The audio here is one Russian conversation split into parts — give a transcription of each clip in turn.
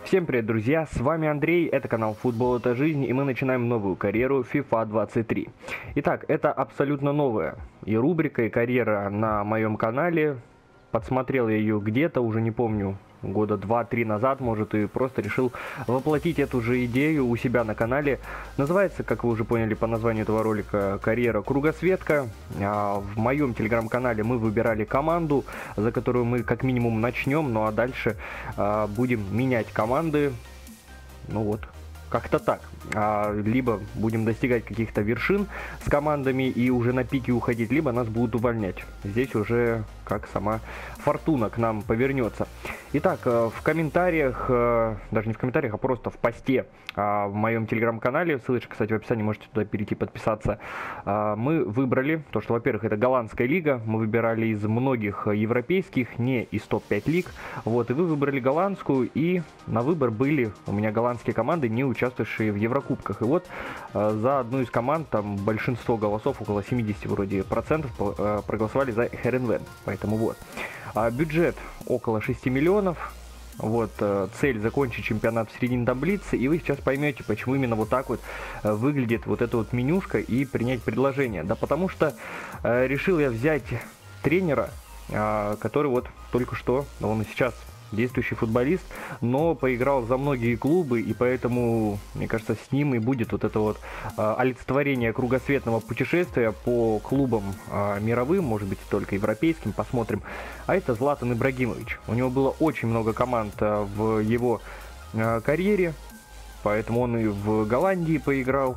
Всем привет, друзья, с вами Андрей, это канал Футбол это жизнь, и мы начинаем новую карьеру FIFA 23. Итак, это абсолютно новая и рубрика, и карьера на моем канале. Подсмотрел я ее где-то, уже не помню, года 2-3 назад, может, и просто решил воплотить эту же идею у себя на канале. Называется, как вы уже поняли по названию этого ролика, «Карьера Кругосветка». В моем телеграм-канале мы выбирали команду, за которую мы как минимум начнем, ну а дальше будем менять команды. Ну вот, как-то так. Либо будем достигать каких-то вершин с командами и уже на пике уходить, либо нас будут увольнять. Здесь уже как сама фортуна к нам повернется. Итак, в комментариях, даже не в комментариях, а просто в посте в моем телеграм-канале, ссылочка, кстати, в описании, можете туда перейти, подписаться, мы выбрали, то что, во-первых, это голландская лига, мы выбирали из многих европейских, не из топ-5 лиг, вот, и вы выбрали голландскую, и на выбор были у меня голландские команды, не участвовавшие в Еврокубках, и вот за одну из команд, там большинство голосов, около 70 вроде процентов, проголосовали за Херенвен, поэтому вот. Бюджет около 6 миллионов. Вот, цель закончить чемпионат в середине таблицы, и вы сейчас поймете, почему именно вот так вот выглядит вот эта вот менюшка и принять предложение. Да потому что решил я взять тренера, который вот только что, он и сейчас действующий футболист, но поиграл за многие клубы, и поэтому, мне кажется, с ним и будет вот это вот олицетворение кругосветного путешествия по клубам мировым, может быть, только европейским, посмотрим. А это Златан Ибрагимович. У него было очень много команд в его карьере, поэтому он и в Голландии поиграл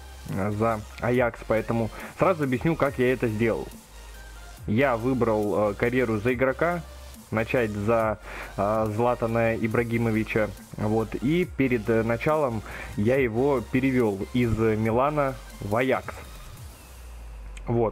за Аякс, поэтому сразу объясню, как я это сделал. Я выбрал карьеру за игрока, начать за Златана Ибрагимовича, вот, и перед началом я его перевел из Милана в Аякс, вот.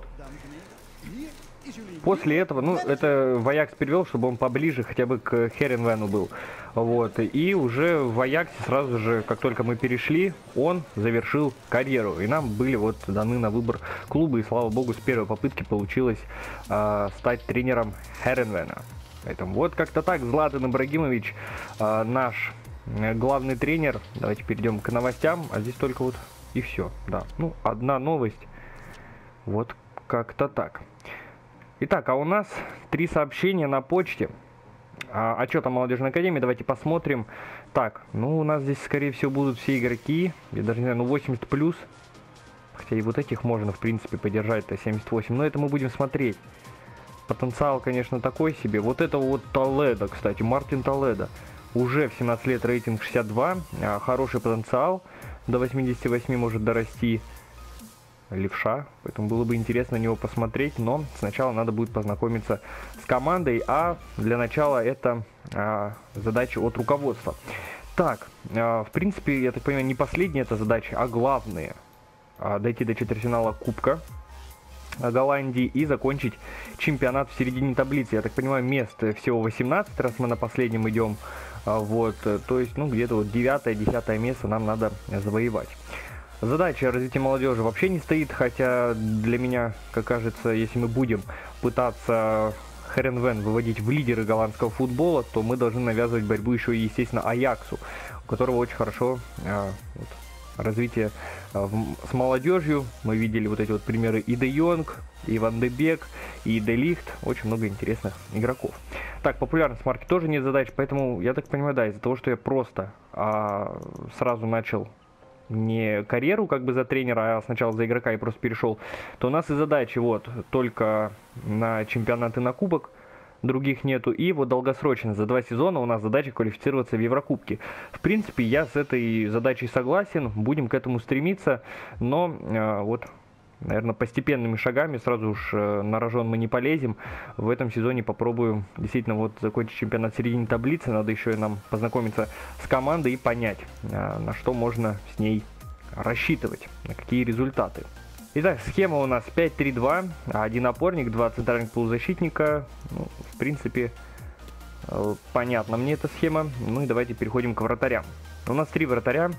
После этого, ну, это в Аякс перевел, чтобы он поближе хотя бы к Херенвену был, вот, и уже в Аяксе сразу же, как только мы перешли, он завершил карьеру, и нам были вот даны на выбор клубы, и слава богу, с первой попытки получилось стать тренером Херенвена. Поэтому вот как-то так, Златан Ибрагимович, наш главный тренер. Давайте перейдем к новостям, а здесь только вот и все, да. Ну, одна новость, вот как-то так. Итак, а у нас 3 сообщения на почте. Отчет о молодежной академии, давайте посмотрим. Так, ну у нас здесь, скорее всего, будут все игроки, я даже не знаю, ну 80+. Хотя и вот этих можно, в принципе, поддержать-то 78, но это мы будем смотреть. Потенциал, конечно, такой себе. Вот этого вот Толедо, кстати, Мартин Толедо. Уже в 17 лет рейтинг 62. Хороший потенциал. До 88 может дорасти. Левша. Поэтому было бы интересно на него посмотреть. Но сначала надо будет познакомиться с командой. А для начала это задача от руководства. Так, в принципе, я так понимаю, не последняя эта задача, а главные. Дойти до четвертьфинала Кубка Голландии и закончить чемпионат в середине таблицы. Я так понимаю, мест всего 18, раз мы на последнем идем. Вот, то есть, ну, где-то вот 9-10 место нам надо завоевать. Задача развития молодежи вообще не стоит, хотя для меня, как кажется, если мы будем пытаться Херенвен выводить в лидеры голландского футбола, то мы должны навязывать борьбу еще и, естественно, Аяксу, у которого очень хорошо развитие с молодежью. Мы видели вот эти вот примеры и Де Йонг, и Ван де Бек, и Де Лихт. Очень много интересных игроков. Так, популярность марки тоже нет задач, поэтому, я так понимаю, да, из-за того, что я просто сразу начал не карьеру как бы за тренера, а сначала за игрока и просто перешел, то у нас и задачи вот только на чемпионат и на кубок, других нету. И вот долгосрочно, за 2 сезона у нас задача квалифицироваться в Еврокубке. В принципе, я с этой задачей согласен, будем к этому стремиться, но вот, наверное, постепенными шагами, сразу уж на рожон мы не полезем. В этом сезоне попробуем действительно вот закончить чемпионат в середине таблицы, надо еще и нам познакомиться с командой и понять, на что можно с ней рассчитывать, на какие результаты. Итак, схема у нас 5-3-2, один опорник, 2 центральных полузащитника. Ну, в принципе, понятна мне эта схема. Ну и давайте переходим к вратарям. У нас 3 вратаря.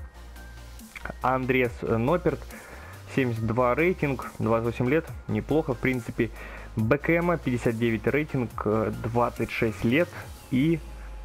Андреас Ноперт, 72 рейтинг, 28 лет, неплохо в принципе. Бекема, 59 рейтинг, 26 лет. И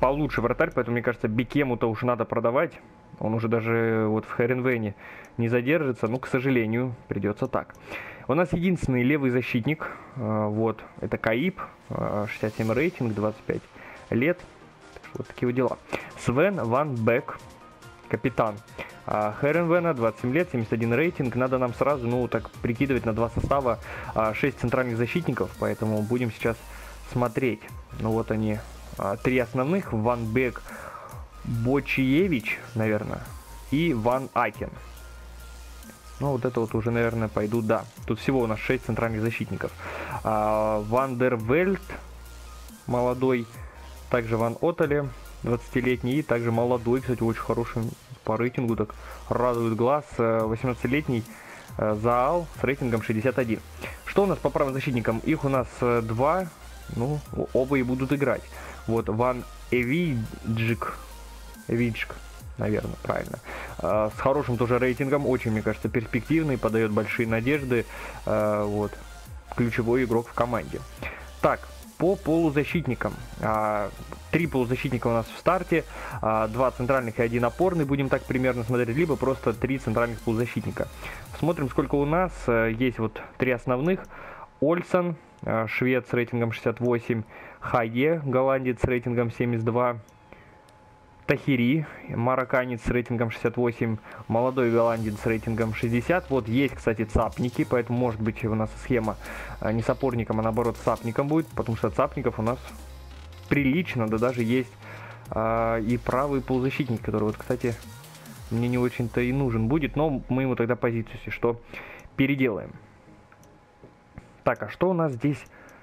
получше вратарь, поэтому, мне кажется, Бекему-то уж надо продавать. Он уже даже вот в Херенвене не задержится, ну, к сожалению, придется так. У нас единственный левый защитник, вот, это Каип, 67 рейтинг, 25 лет. Вот такие вот дела. Свен Ван Бек, капитан Херенвена, 27 лет, 71 рейтинг. Надо нам сразу, ну, так прикидывать на два состава 6 центральных защитников, поэтому будем сейчас смотреть. Ну, вот они, 3 основных: Ван Бек, Бочиевич, наверное, и Ван Акен. Ну, вот это вот уже, наверное, пойдут, да. Тут всего у нас 6 центральных защитников. Ван дер Вельт, молодой. Также Ван Отеле, 20-летний. И также молодой, кстати, очень хороший по рейтингу. Так радует глаз. 18-летний Заал с рейтингом 61. Что у нас по правозащитникам? Их у нас 2. Ну, оба и будут играть. Вот Ван Эвиджик, наверное, правильно. С хорошим тоже рейтингом, очень, мне кажется, перспективный, подает большие надежды. Вот, ключевой игрок в команде. Так, по полузащитникам. 3 полузащитника у нас в старте, 2 центральных и 1 опорный, будем так примерно смотреть, либо просто 3 центральных полузащитника. Смотрим, сколько у нас. Есть вот 3 основных. Ольсон, швед с рейтингом 68, Хае, голландец с рейтингом 72, Тахири, марокканец с рейтингом 68, молодой голландец с рейтингом 60. Вот есть, кстати, цапники, поэтому может быть у нас схема не с опорником, а наоборот с цапником будет, потому что цапников у нас прилично, да даже есть и правый полузащитник, который вот, кстати, мне не очень-то и нужен будет, но мы ему тогда позицию, если что, переделаем. Так, а что у нас здесь?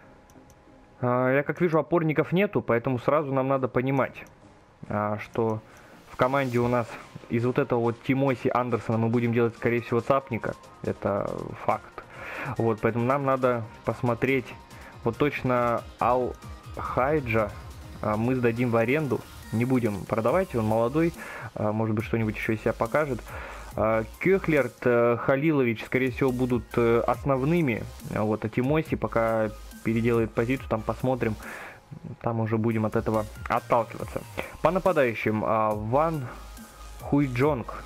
Я как вижу, опорников нету, поэтому сразу нам надо понимать, что в команде у нас из вот этого вот Тимоси Андерсона мы будем делать, скорее всего, цапника. Это факт. Вот, поэтому нам надо посмотреть. Вот точно Ал-Хайджа мы сдадим в аренду. Не будем продавать, он молодой. Может быть, что-нибудь еще из себя покажет. Кёхлерт, Халилович, скорее всего, будут основными. Вот, а Тимоси пока переделает позицию, там посмотрим. Там уже будем от этого отталкиваться. По нападающим. Ван Хойдонг.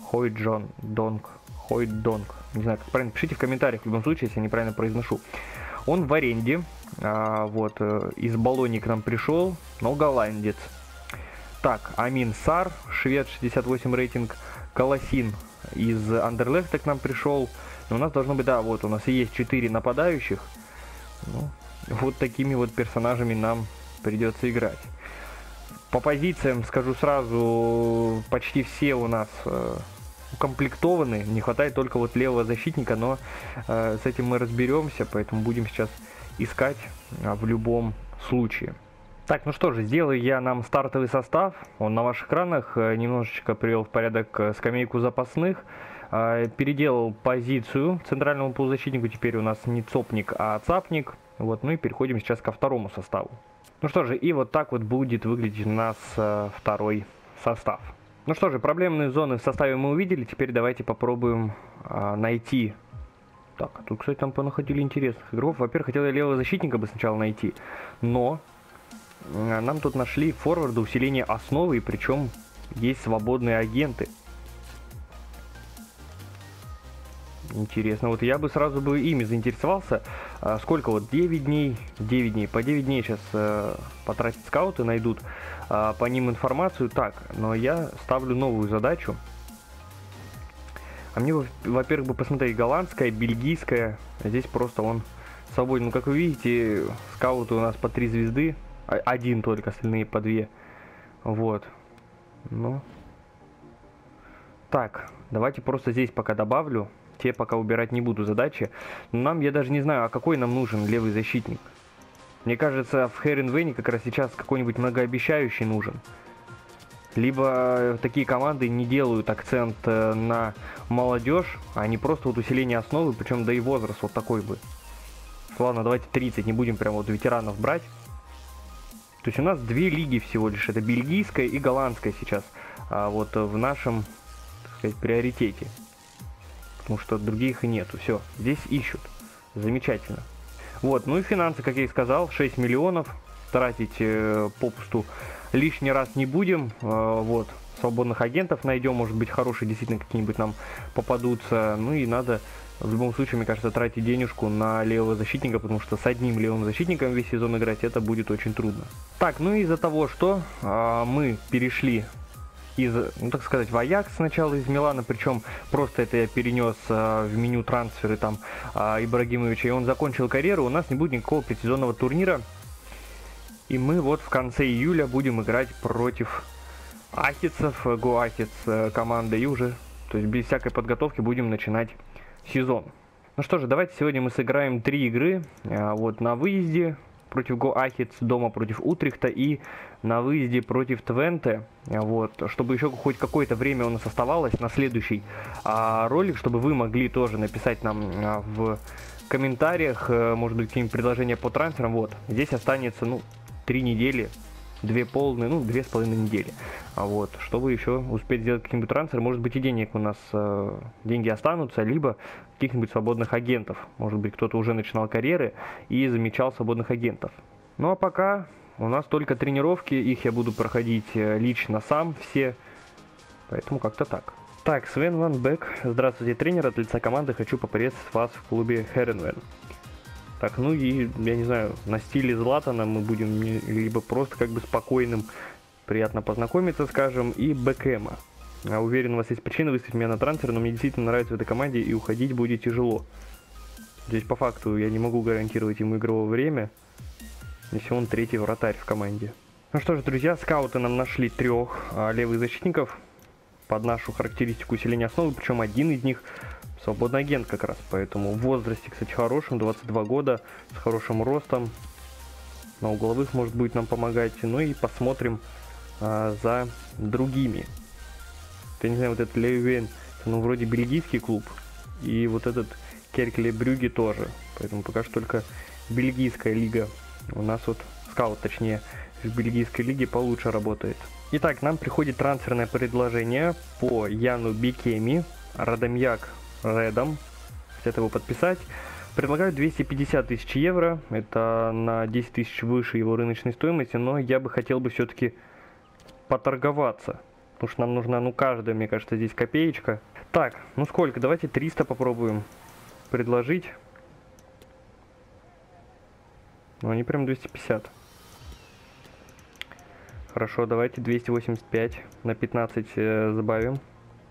Не знаю, как правильно. Пишите в комментариях, в любом случае, если я неправильно произношу. Он в аренде. Вот, из Болонии к нам пришел, но голландец. Так, Амин Сар, швед, 68 рейтинг. Колосин из Андерлехта к нам пришел. Но у нас должно быть, да, вот у нас и есть 4 нападающих. Ну, вот такими вот персонажами нам придется играть. По позициям, скажу сразу, почти все у нас укомплектованы. Не хватает только вот левого защитника, но с этим мы разберемся, поэтому будем сейчас искать в любом случае. Так, ну что же, сделаю я нам стартовый состав. Он на ваших экранах. Немножечко привел в порядок скамейку запасных. Переделал позицию центральному полузащитнику. Теперь у нас не цопник, а цапник. Вот, ну и переходим сейчас ко второму составу. Ну что же, и вот так вот будет выглядеть у нас второй состав. Ну что же, проблемные зоны в составе мы увидели. Теперь давайте попробуем найти. Так, а тут, кстати, там понаходили интересных игроков. Во-первых, хотел я левого защитника бы сначала найти. Но нам тут нашли форварда усиления основы, и причем есть свободные агенты. Интересно, вот я бы сразу бы ими заинтересовался. Сколько вот? 9 дней. 9 дней. По 9 дней сейчас потратить скауты, найдут по ним информацию. Так, но я ставлю новую задачу. А мне, во-первых, бы посмотреть голландская, бельгийская. Здесь просто он свободен. Ну, как вы видите, скауты у нас по 3 звезды. Один только, остальные по 2. Вот. Ну. Так, давайте просто здесь пока добавлю. Те пока убирать не буду задачи. Нам, я даже не знаю, а какой нам нужен левый защитник. Мне кажется, в Херенвене как раз сейчас какой-нибудь многообещающий нужен. Либо такие команды не делают акцент на молодежь, а не просто вот усиление основы, причем да и возраст вот такой бы. Ладно, давайте 30, не будем прям вот ветеранов брать. То есть у нас 2 лиги всего лишь, это бельгийская и голландская сейчас, вот в нашем, так сказать, приоритете. Потому что других и нету. Все, здесь ищут. Замечательно. Вот, ну и финансы, как я и сказал, 6 миллионов. тратить попусту лишний раз не будем. Вот, свободных агентов найдем, может быть, хорошие действительно какие-нибудь нам попадутся. Ну и надо в любом случае, мне кажется, тратить денежку на левого защитника, потому что с одним левым защитником весь сезон играть это будет очень трудно. Так, ну из-за того, что мы перешли из, ну так сказать, в Аякс сначала из Милана, причем просто это я перенес в меню трансферы там Ибрагимовича, и он закончил карьеру, у нас не будет никакого предсезонного турнира. И мы вот в конце июля будем играть против ахицев, Гоахиц команда, и уже, то есть без всякой подготовки будем начинать сезон. Ну что же, давайте сегодня мы сыграем 3 игры. Вот на выезде против Гоахиц, дома против Утрехта и на выезде против Твенте. Вот, чтобы еще хоть какое-то время у нас оставалось на следующий ролик, чтобы вы могли тоже написать нам в комментариях, может быть, какие-нибудь предложения по трансферам. Вот, здесь останется, ну, 3 недели, 2 полные, ну, 2,5 недели. Вот, чтобы еще успеть сделать какой-нибудь трансфер, может быть, и денег у нас, деньги останутся, либо каких-нибудь свободных агентов. Может быть, кто-то уже начинал карьеры и замечал свободных агентов. Ну, а пока у нас только тренировки, их я буду проходить лично сам все, поэтому как-то так. Так, Свен Ван Бек, здравствуйте, тренер, от лица команды хочу поприветствовать вас в клубе Херенвен. Так, ну и, я не знаю, на стиле Златана мы будем либо просто как бы спокойным, приятно познакомиться, скажем, и Бекэма. Уверен, у вас есть причина выставить меня на трансфер, но мне действительно нравится в этой команде и уходить будет тяжело. Здесь по факту я не могу гарантировать ему игровое время, если он 3-й вратарь в команде. Ну что ж, друзья, скауты нам нашли 3 левых защитников под нашу характеристику усиления основы, причем один из них свободный агент как раз, поэтому в возрасте, кстати, хорошем, 22 года, с хорошим ростом, на угловых может будет нам помогать, ну и посмотрим за другими. Я не знаю, вот этот Левен, ну вроде бельгийский клуб, и вот этот Керкле Брюгге тоже, поэтому пока что только бельгийская лига, у нас вот скаут, точнее, в бельгийской лиге получше работает. Итак, нам приходит трансферное предложение по Яну Бекеми, Радамьяк Редом, хотят его подписать. Предлагают 250 тысяч евро, это на 10 тысяч выше его рыночной стоимости, но я бы хотел бы все-таки поторговаться, потому что нам нужна, ну, каждая, мне кажется, здесь копеечка. Так, ну сколько, давайте 300 попробуем предложить. Ну, они прям 250. Хорошо, давайте 285 на 15 забавим.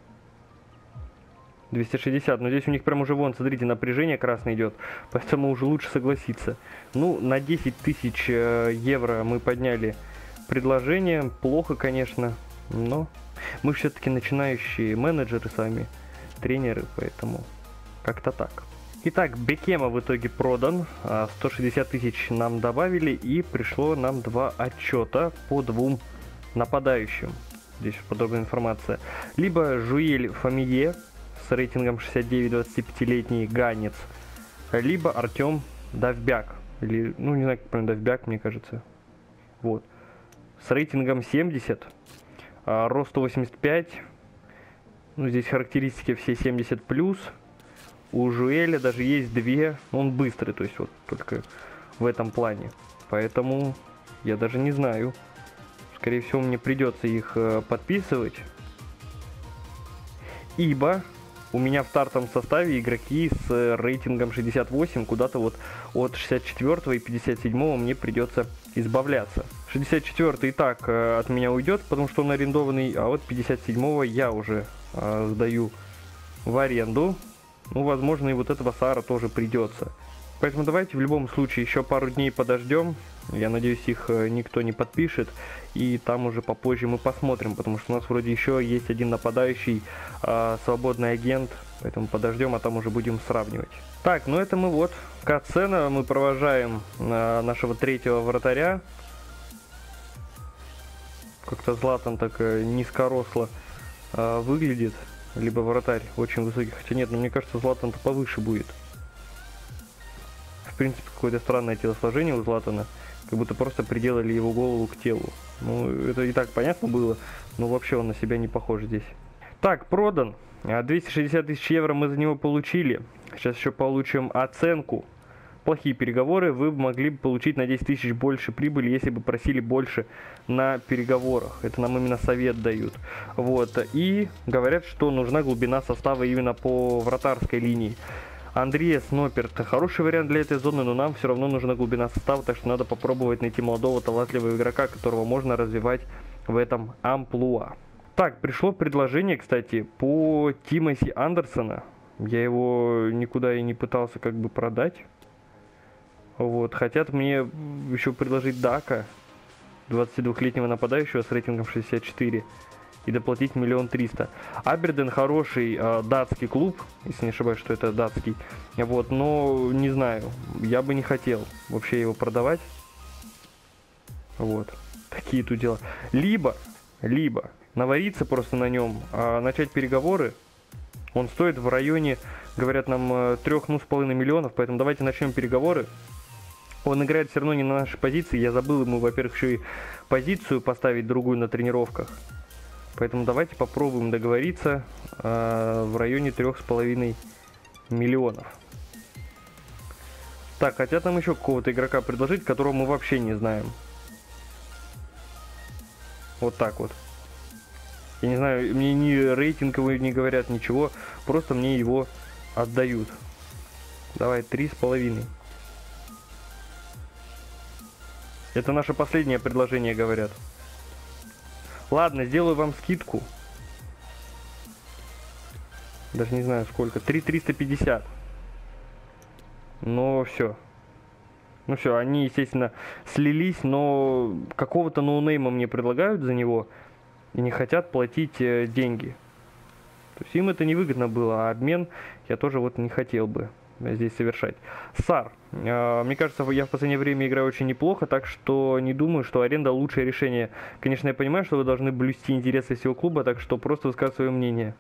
260, но здесь у них прям уже, вон, смотрите, напряжение красное идет, поэтому уже лучше согласиться. Ну, на 10 тысяч евро мы подняли предложение, плохо, конечно, но мы все-таки начинающие менеджеры сами, тренеры, поэтому как-то так. Итак, Бекема в итоге продан, 160 тысяч нам добавили, и пришло нам 2 отчета по 2 нападающим. Здесь подробная информация. Либо Жуэль Фамие с рейтингом 69, 25-летний ганец, либо Артем Довбяк, или, ну, не знаю, как правильно, Довбяк, мне кажется, вот, с рейтингом 70, рост 185, ну, здесь характеристики все 70+, у Жуэля даже есть 2, он быстрый, то есть вот только в этом плане, поэтому я даже не знаю, скорее всего мне придется их подписывать, ибо у меня в стартовом составе игроки с рейтингом 68, куда-то вот от 64 и 57 мне придется избавляться. 64 и так от меня уйдет, потому что он арендованный, а вот 57 я уже сдаю в аренду. Ну, возможно, и вот этого Сара тоже придется. Поэтому давайте в любом случае еще пару дней подождем. Я надеюсь, их никто не подпишет. И там уже попозже мы посмотрим, потому что у нас вроде еще есть один нападающий, свободный агент. Поэтому подождем, а там уже будем сравнивать. Так, ну это мы вот. Катсцена, мы провожаем нашего 3-го вратаря. Как-то Златан так низкоросло выглядит. Либо вратарь очень высокий. Хотя нет, но мне кажется, Златан-то повыше будет. В принципе, какое-то странное телосложение у Златана. Как будто просто приделали его голову к телу. Ну, это и так понятно было. Но вообще он на себя не похож здесь. Так, продан. 260 тысяч евро мы за него получили. Сейчас еще получим оценку. плохие переговоры, вы могли бы получить на 10 тысяч больше прибыли, если бы просили больше на переговорах. Это нам именно совет дают. Вот. И говорят, что нужна глубина состава именно по вратарской линии. Андреас Ноперт хороший вариант для этой зоны, но нам все равно нужна глубина состава, так что надо попробовать найти молодого талантливого игрока, которого можно развивать в этом амплуа. Так, пришло предложение, кстати, по Тимоти Андерсона. Я его никуда и не пытался как бы продать. Вот, хотят мне еще предложить Дака, 22-летнего нападающего с рейтингом 64, и доплатить 1 300 000. Аберден хороший датский клуб, если не ошибаюсь, что это датский. Вот, но не знаю, я бы не хотел вообще его продавать. Вот, такие тут дела. Либо навариться просто на нем, начать переговоры. Он стоит в районе, говорят нам, 3,5 миллионов, поэтому давайте начнем переговоры. Он играет все равно не на нашей позиции, я забыл ему, во-первых, еще и позицию поставить другую на тренировках. Поэтому давайте попробуем договориться в районе 3,5 миллионов. Так, хотят нам еще какого-то игрока предложить, которого мы вообще не знаем. Вот так вот. Я не знаю, мне ни рейтинговые не говорят, ничего. Просто мне его отдают. Давай, 3,5. Это наше последнее предложение, говорят. Ладно, сделаю вам скидку. Даже не знаю сколько. 3,350. Но все. Ну все, они, естественно, слились, но какого-то ноунейма мне предлагают за него. И не хотят платить деньги. То есть им это невыгодно было, а обмен я тоже вот не хотел бы здесь совершать. Сар. Мне кажется, я в последнее время играю очень неплохо, так что не думаю, что аренда лучшее решение. Конечно, я понимаю, что вы должны блюсти интересы всего клуба, так что просто высказывай свое мнение.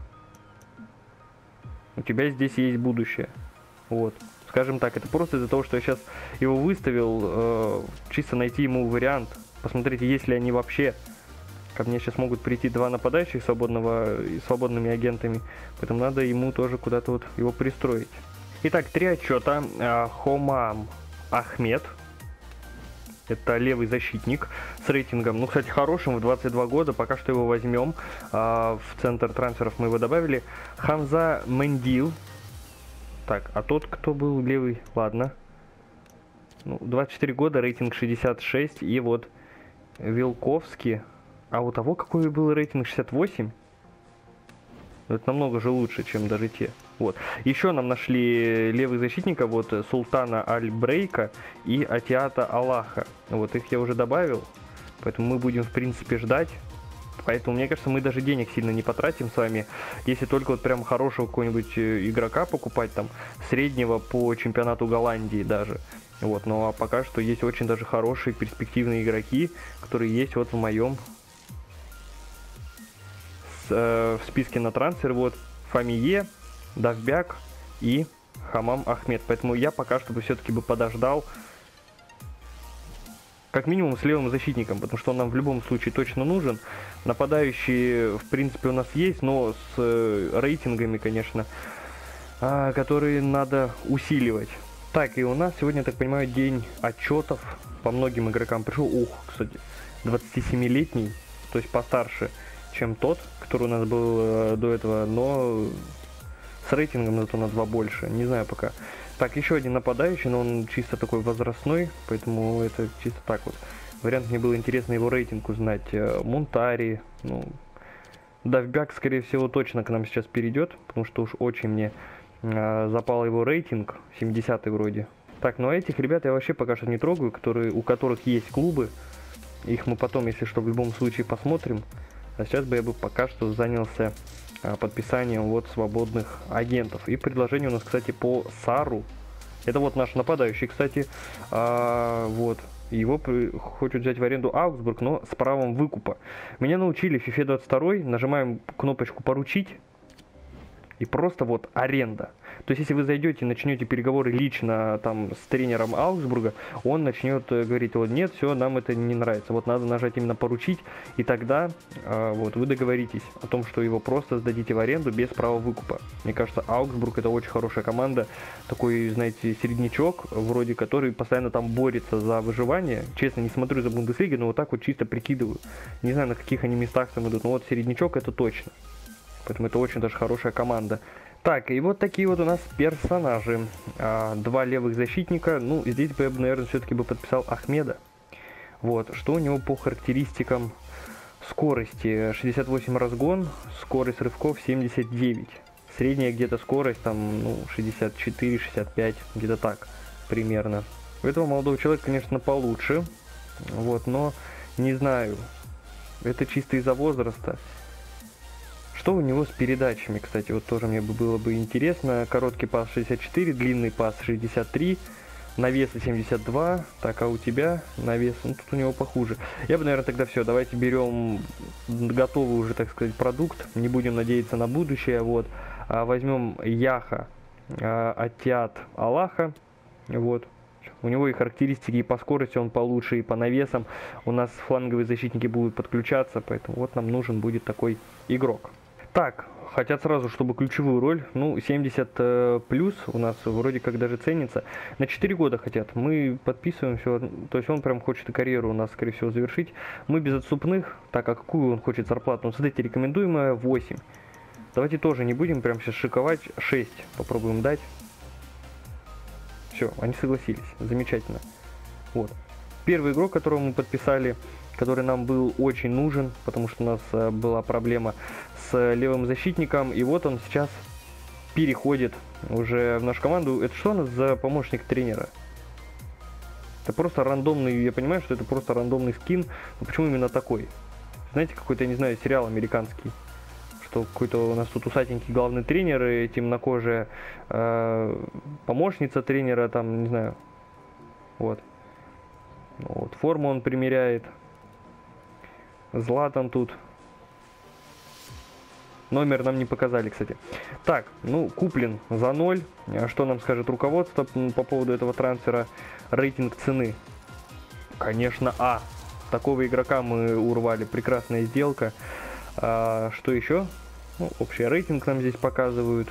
У тебя здесь есть будущее. Вот. Скажем так, это просто из-за того, что я сейчас его выставил, чисто найти ему вариант. Посмотрите, есть ли они вообще. Ко мне сейчас могут прийти два нападающих свободными агентами, поэтому надо ему тоже куда-то вот его пристроить. Итак, 3 отчета. Хомам Ахмед. Это левый защитник с рейтингом, ну, кстати, хорошим, в 22 года. Пока что его возьмем. В центр трансферов мы его добавили. Хамза Мендил. Так, а тот, кто был левый? Ладно. Ну, 24 года, рейтинг 66. И вот Вилковский. А у того какой был рейтинг 68? Это намного же лучше, чем даже те. Вот. Еще нам нашли левых защитника, вот Султана Аль-Брейка и Атиата Аллаха. Вот их я уже добавил, поэтому мы будем в принципе ждать. Поэтому мне кажется, мы даже денег сильно не потратим с вами, если только вот прям хорошего какого-нибудь игрока покупать, там, среднего по чемпионату Голландии даже. Вот, ну а пока что есть очень даже хорошие перспективные игроки, которые есть вот в моем в списке на трансфер. Вот Фамие, Давбяк и Хамам Ахмед. Поэтому я пока что бы все-таки бы подождал как минимум с левым защитником, потому что он нам в любом случае точно нужен. Нападающие в принципе у нас есть, но с рейтингами, конечно, которые надо усиливать. Так, и у нас сегодня, я так понимаю, день отчетов по многим игрокам пришел. Ух, кстати, 27-летний, то есть постарше, чем тот, который у нас был до этого, но с рейтингом зато на 2 больше. Не знаю пока. Так, еще один нападающий, но он чисто такой возрастной, поэтому это чисто так вот. Вариант, мне было интересно его рейтинг узнать. Мунтари, ну, Давбяк, скорее всего, точно к нам сейчас перейдет, потому что уж очень мне запал его рейтинг, 70-й вроде. Так, ну а этих ребят я вообще пока что не трогаю, у которых есть клубы. Их мы потом, если что, в любом случае посмотрим. А сейчас бы я пока что занялся подписанием вот свободных агентов. И предложение у нас, кстати, по Сару. Это вот наш нападающий, кстати. Вот. Его хочет взять в аренду Аугсбург, но с правом выкупа. Меня научили в FIFA 22. Нажимаем кнопочку «Поручить». и просто вот аренда. То есть, если вы зайдете и начнете переговоры лично там с тренером Аугсбурга, он начнет говорить: вот нет, все, нам это не нравится. Вот надо нажать именно поручить, и тогда вот вы договоритесь о том, что его просто сдадите в аренду без права выкупа. Мне кажется, Аугсбург это очень хорошая команда, такой, знаете, середнячок, вроде который постоянно там борется за выживание. Честно, не смотрю за Бундеслигой, но вот так вот чисто прикидываю. Не знаю, на каких они местах там идут, но вот середнячок это точно. Поэтому это очень даже хорошая команда. Так, и вот такие вот у нас персонажи. Два левых защитника. Ну, здесь бы я бы, наверное, все-таки бы подписал Ахмеда. Вот, что у него по характеристикам скорости? 68 разгон, скорость рывков 79. Средняя где-то скорость там, ну, 64-65, где-то так примерно. У этого молодого человека, конечно, получше. Вот, но не знаю. Это чисто из-за возраста. Что у него с передачами, кстати, вот тоже мне было бы интересно. Короткий пас 64, длинный пас 63, навесы 72. Так, а у тебя навес, ну тут у него похуже. Я бы, наверное, тогда все, давайте берем готовый уже, так сказать, продукт. Не будем надеяться на будущее, вот. Возьмем Яха, Атиат Аллаха, вот. У него и характеристики, и по скорости он получше, и по навесам. У нас фланговые защитники будут подключаться, поэтому вот нам нужен будет такой игрок. Так, хотят сразу, чтобы ключевую роль, ну, 70 плюс у нас вроде как даже ценится. На 4 года хотят, мы подписываем все, то есть он прям хочет и карьеру у нас, скорее всего, завершить. Мы без отступных, так, а какую он хочет зарплату? Ну, смотрите, рекомендуемая 8. Давайте тоже не будем прям сейчас шиковать, 6 попробуем дать. Все, они согласились, замечательно. Вот. Первый игрок, которого мы подписали, который нам был очень нужен, потому что у нас была проблема с левым защитником, и вот он сейчас переходит уже в нашу команду. Это что у нас за помощник тренера? Это просто рандомный, я понимаю, что это просто рандомный скин, но почему именно такой? Знаете, какой-то, я не знаю, сериал американский, что какой-то у нас тут усатенький главный тренер и темнокожая помощница тренера, там, не знаю, вот. Вот, форму он примеряет. Златан тут. Номер нам не показали, кстати. Так, ну, куплен за 0. Что нам скажет руководство по поводу этого трансфера? Рейтинг цены. Конечно, А. Такого игрока мы урвали. Прекрасная сделка. Что еще? Ну, общий рейтинг нам здесь показывают.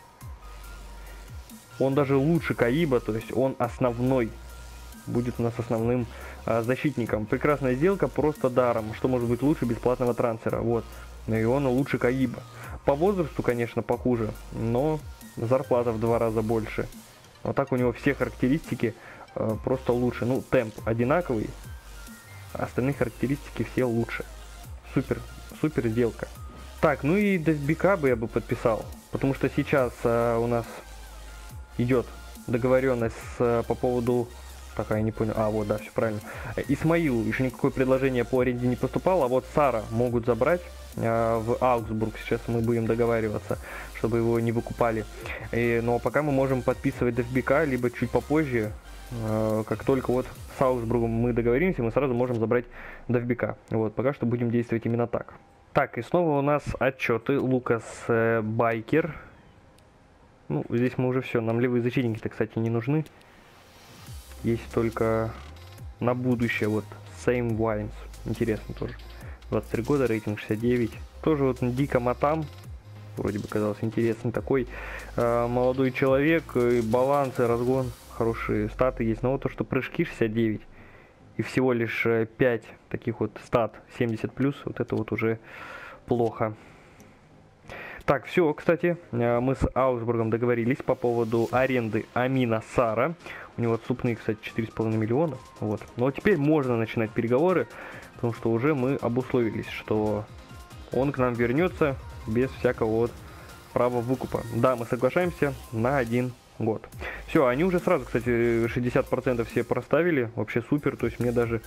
Он даже лучше Каиба, то есть он основной. Будет у нас основным защитником. Прекрасная сделка, просто даром. Что может быть лучше бесплатного трансфера? Вот. И он лучше Каиба. По возрасту, конечно, похуже, но зарплата в 2 раза больше. Вот так у него все характеристики просто лучше. Ну, темп одинаковый, остальные характеристики все лучше. Супер, супер сделка. Так, ну и Девбика бы я бы подписал, потому что сейчас у нас идет договоренность по поводу... Так, я не понял. Вот, да, все правильно. Исмаилу еще никакое предложение по аренде не поступало, а вот Сара могут забрать в Аугсбург. Сейчас мы будем договариваться, чтобы его не выкупали. Но пока мы можем подписывать Девбика, либо чуть попозже, как только вот с Аугсбургом мы договоримся, мы сразу можем забрать Девбика. Вот, пока что будем действовать именно так. Так, и снова у нас отчеты. Лукас Байкер. Ну, здесь мы уже все. Нам левые защитники-то, кстати, не нужны. Есть только на будущее вот Same Wines. Интересно тоже. 23 года, рейтинг 69. Тоже вот дико матам. Вроде бы казалось интересный такой. Молодой человек, и баланс, и разгон. Хорошие статы есть. Но вот то, что прыжки 69. И всего лишь 5 таких вот стат 70 плюс. Вот это вот уже плохо. Так, все, кстати, мы с Аугсбургом договорились по поводу аренды Амина Сара. У него отступные, кстати, 4,5 миллиона. Вот. Но теперь можно начинать переговоры, потому что уже мы обусловились, что он к нам вернется без всякого вот права выкупа. Да, мы соглашаемся на 1 год. Все, они уже сразу, кстати, 60% все проставили. Вообще супер, то есть мне даже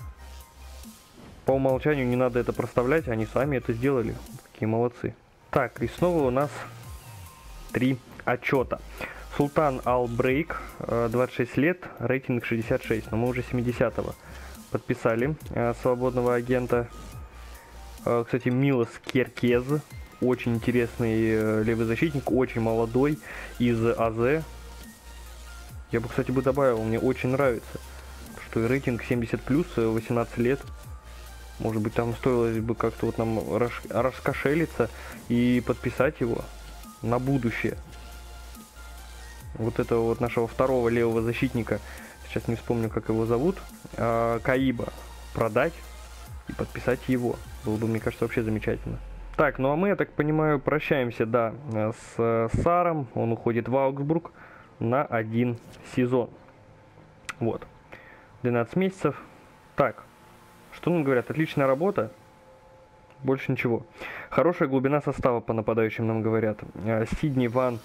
по умолчанию не надо это проставлять, они сами это сделали. Какие молодцы. Так, и снова у нас 3 отчета. Султан Албрейк, 26 лет, рейтинг 66, но мы уже 70-го подписали свободного агента. Кстати, Милос Керкез, Очень интересный левый защитник, очень молодой, из АЗ. Я бы, кстати, добавил, мне очень нравится, что и рейтинг 70+, 18 лет. Может быть, там стоило бы как-то вот нам раскошелиться и подписать его на будущее. Вот этого вот нашего второго левого защитника, сейчас не вспомню, как его зовут, Каиба, продать и подписать его. Было бы, мне кажется, вообще замечательно. Так, ну а мы, я так понимаю, прощаемся, да, с Саром. Он уходит в Аугсбург на 1 сезон. Вот. 12 месяцев. Так, что нам говорят? Отличная работа. Больше ничего. Хорошая глубина состава по нападающим нам говорят. Сидни Ван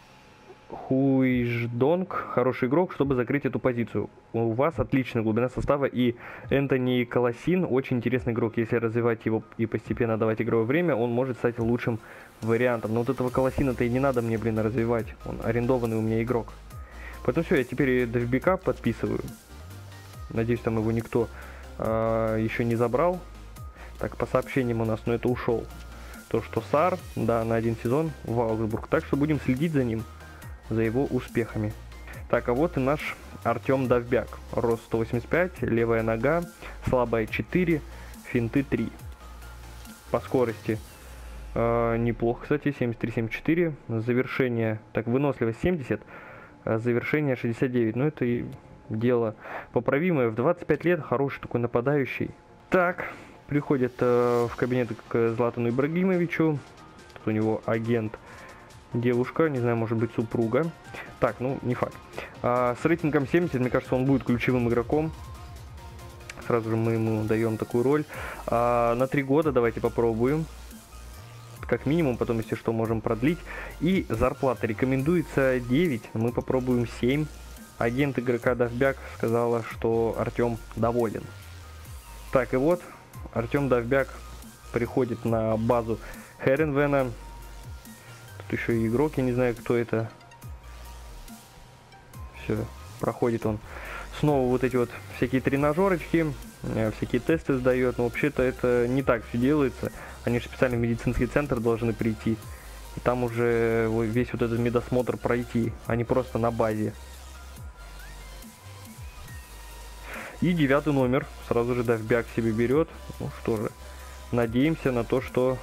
Хуиждонг, хороший игрок, чтобы закрыть эту позицию. У вас отличная глубина состава, и Энтони Колосин очень интересный игрок. Если развивать его и постепенно давать игровое время, он может стать лучшим вариантом. Но вот этого Колосина-то и не надо мне, блин, развивать. Он арендованный у меня игрок. Поэтому все, я теперь Довбека подписываю. Надеюсь, там его никто еще не забрал. Так, по сообщениям у нас, но это ушел. То, что Сар, да, на 1 сезон в Аугсбург. Так что будем следить за ним, за его успехами. Так, а вот и наш Артем Довбяк. Рост 185, левая нога, слабая 4, финты 3. По скорости неплохо, кстати, 73-74. Завершение, так, выносливость 70, завершение 69. Ну, это и дело поправимое. В 25 лет хороший такой нападающий. Так, приходит в кабинет к Златану Ибрагимовичу. Тут у него агент. Девушка, не знаю, может быть, супруга. Так, ну, не факт. С рейтингом 70, мне кажется, он будет ключевым игроком. Сразу же мы ему даем такую роль. На 3 года давайте попробуем. Как минимум, потом, если что, можем продлить. И зарплата рекомендуется 9, мы попробуем 7. Агент игрока Довбяк сказала, что Артем доволен. Так, и вот, Артем Довбяк приходит на базу Херенвена. Тут еще и игрок, я не знаю, кто это. Все, проходит он снова вот эти вот всякие тренажерочки, всякие тесты сдает. Но вообще-то это не так все делается. Они же специально в медицинский центр должны прийти. И там уже весь вот этот медосмотр пройти, а не просто на базе. И 9 номер сразу же Довбяк себе берет. Ну что же, надеемся на то, что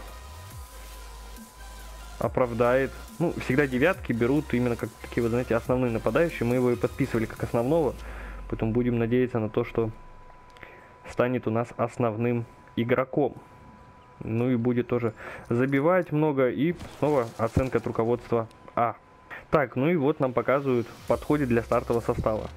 оправдает. Ну, всегда девятки берут именно как такие, вот, знаете, основные нападающие. Мы его и подписывали как основного. Поэтому будем надеяться на то, что станет у нас основным игроком. Ну и будет тоже забивать много. И снова оценка от руководства А. Так, ну и вот нам показывают, подходит для стартового состава.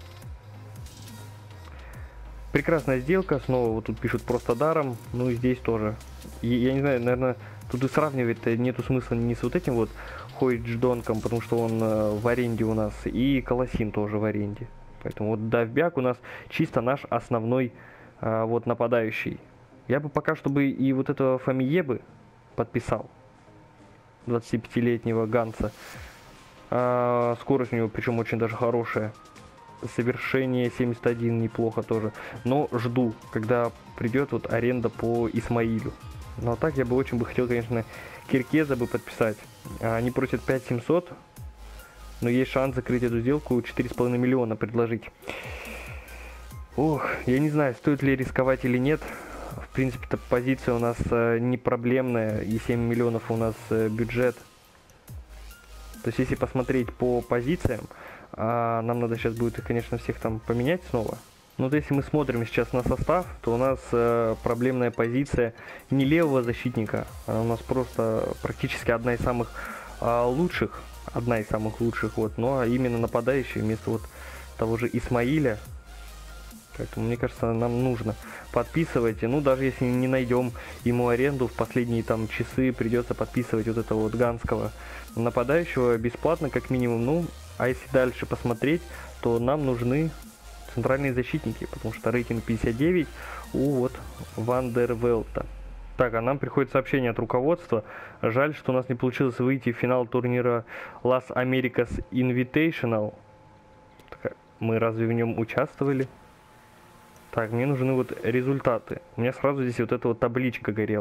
Прекрасная сделка. Снова вот тут пишут просто даром. Ну и здесь тоже. Я не знаю, наверное, тут и сравнивать нету смысла не с вот этим вот Хуиждонком, потому что он в аренде у нас. И Колосин тоже в аренде. Поэтому вот Довбяк у нас чисто наш основной вот нападающий. Я бы пока чтобы и вот этого Фамие бы подписал. 25-летнего Ганса. Скорость у него причем очень даже хорошая. Совершение 71 неплохо тоже. Но жду, когда придет вот аренда по Исмаилю. Но так я бы очень хотел, конечно, Киркеза бы подписать. Они просят 5700. Но есть шанс закрыть эту сделку, 4,5 миллиона предложить. Ох, я не знаю, стоит ли рисковать или нет. В принципе-то позиция у нас не проблемная. И 7 миллионов у нас бюджет. То есть если посмотреть по позициям, нам надо сейчас будет их, конечно, всех там поменять снова. Но вот если мы смотрим сейчас на состав, то у нас проблемная позиция не левого защитника, а у нас просто практически одна из самых лучших. Одна из самых лучших, вот, но именно нападающий вместо вот того же Исмаиля. Поэтому, мне кажется, нам нужно подписывать. Ну, даже если не найдем ему аренду, в последние там часы придется подписывать вот этого вот ганского нападающего бесплатно, как минимум. Ну, а если дальше посмотреть, то нам нужны центральные защитники, потому что рейтинг 59 у вот Ван дер Велта. Так, а нам приходит сообщение от руководства. Жаль, что у нас не получилось выйти в финал турнира Las Americas Invitational. Так, мы разве в нем участвовали? Так, мне нужны вот результаты. У меня сразу здесь вот эта вот табличка горела.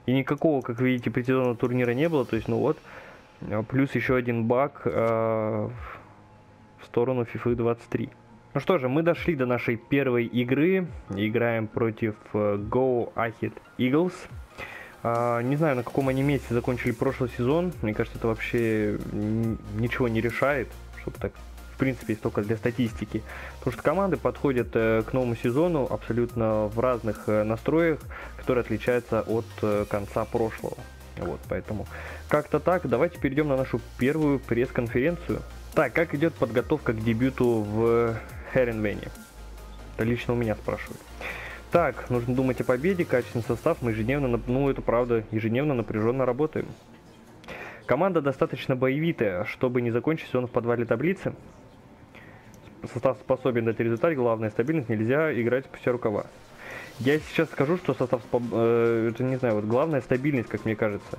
И никакого, как видите, предсезонного турнира не было. То есть, ну вот, плюс еще один баг в сторону FIFA 23. Ну что же, мы дошли до нашей первой игры. Играем против Go Ahead Eagles. Не знаю, на каком они месте закончили прошлый сезон. Мне кажется, это вообще ничего не решает, чтобы так, в принципе, только для статистики. Потому что команды подходят к новому сезону абсолютно в разных настроях, которые отличаются от конца прошлого. Вот, поэтому как-то так. Давайте перейдем на нашу первую пресс-конференцию. Так, как идет подготовка к дебюту в Херенвене? Это лично у меня спрашивают. Так, нужно думать о победе, качественный состав, мы ежедневно, ну это правда, ежедневно напряженно работаем. Команда достаточно боевитая, чтобы не закончить сезон в подвале таблицы. Состав способен дать результат, главное стабильность, нельзя играть спустя рукава. Я сейчас скажу, что состав, это не знаю, вот главная стабильность, как мне кажется.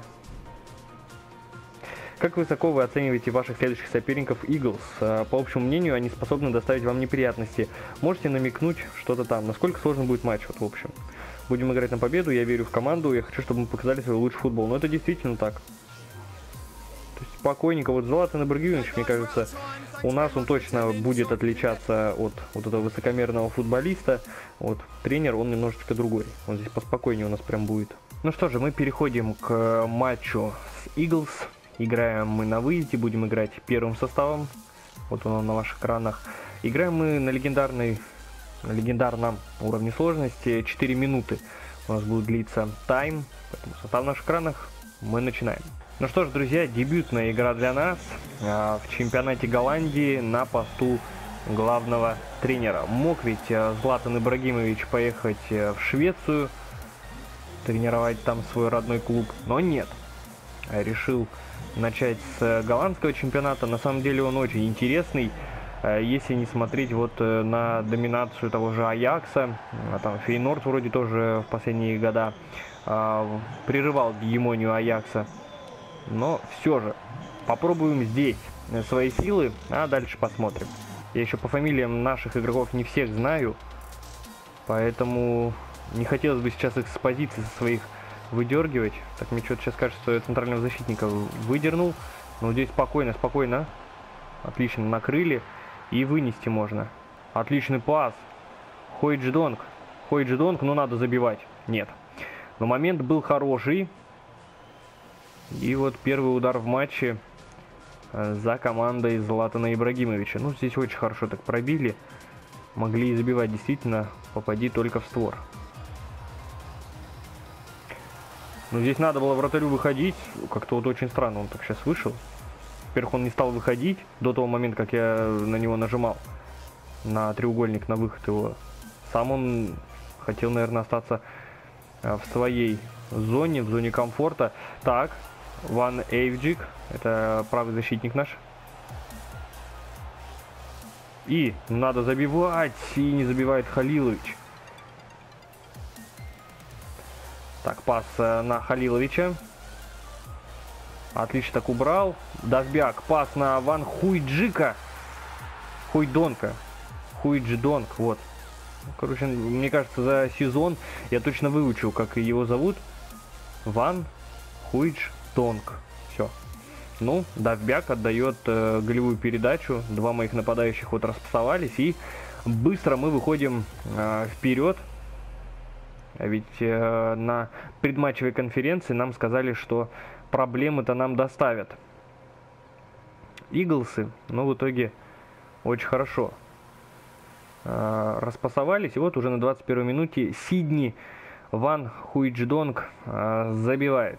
Как высоко вы оцениваете ваших следующих соперников Eagles? По общему мнению, они способны доставить вам неприятности. Можете намекнуть что-то там? Насколько сложно будет матч? Вот, в общем, будем играть на победу, я верю в команду, я хочу, чтобы мы показали свой лучший футбол. Но это действительно так. То есть спокойненько. Вот Златан Ибрагимович, мне кажется, у нас он точно будет отличаться от вот этого высокомерного футболиста. Вот тренер, он немножечко другой. Он здесь поспокойнее у нас прям будет. Ну что же, мы переходим к матчу с Eagles. Играем мы на выезде, будем играть первым составом. Вот он на ваших экранах. Играем мы на легендарном уровне сложности. 4 минуты у нас будет длиться тайм. Поэтому состав на наших экранах. Мы начинаем. Ну что ж, друзья, дебютная игра для нас в чемпионате Голландии на посту главного тренера. Мог ведь Златан Ибрагимович поехать в Швецию, тренировать там свой родной клуб, но нет. Решил начать с голландского чемпионата. На самом деле он очень интересный, если не смотреть вот на доминацию того же Аякса. Там Фейнорд вроде тоже в последние года прерывал гегемонию Аякса. Но все же попробуем здесь свои силы, а дальше посмотрим. Я еще по фамилиям наших игроков не всех знаю, поэтому не хотелось бы сейчас их с позиций своих выдергивать. Так, мне что-то сейчас кажется, что я центрального защитника выдернул. Но здесь спокойно, спокойно. Отлично, накрыли. И вынести можно. Отличный пас. Хойдждонг. Хойдждонг, но надо забивать. Нет. Но момент был хороший. И вот первый удар в матче за командой Златана Ибрагимовича. Ну, здесь очень хорошо так пробили. Могли и забивать, действительно. Попади только в створ. Но здесь надо было вратарю выходить. Как-то вот очень странно он так сейчас вышел. Во-первых, он не стал выходить до того момента, как я на него нажимал. На треугольник, на выход его. Сам он хотел, наверное, остаться в своей зоне, в зоне комфорта. Так, Ван Эйвджик. Это правый защитник наш. И надо забивать. И не забивает Халилович. Так, пас на Халиловича. Отлично так убрал. Дашбяк. Пас на Ван Хуйджика. Хуйдонка. Хуйдждонг. Вот. Короче, мне кажется, за сезон я точно выучил, как его зовут. Ван Хуйдждонг. Все. Ну, Давбяк отдает голевую передачу. Два моих нападающих вот распасовались. И быстро мы выходим вперед. А ведь на предматчевой конференции нам сказали, что проблемы-то нам доставят Иглсы, но в итоге очень хорошо распасовались. И вот уже на 21-й минуте Сидни Ван Хуйдждонг забивает.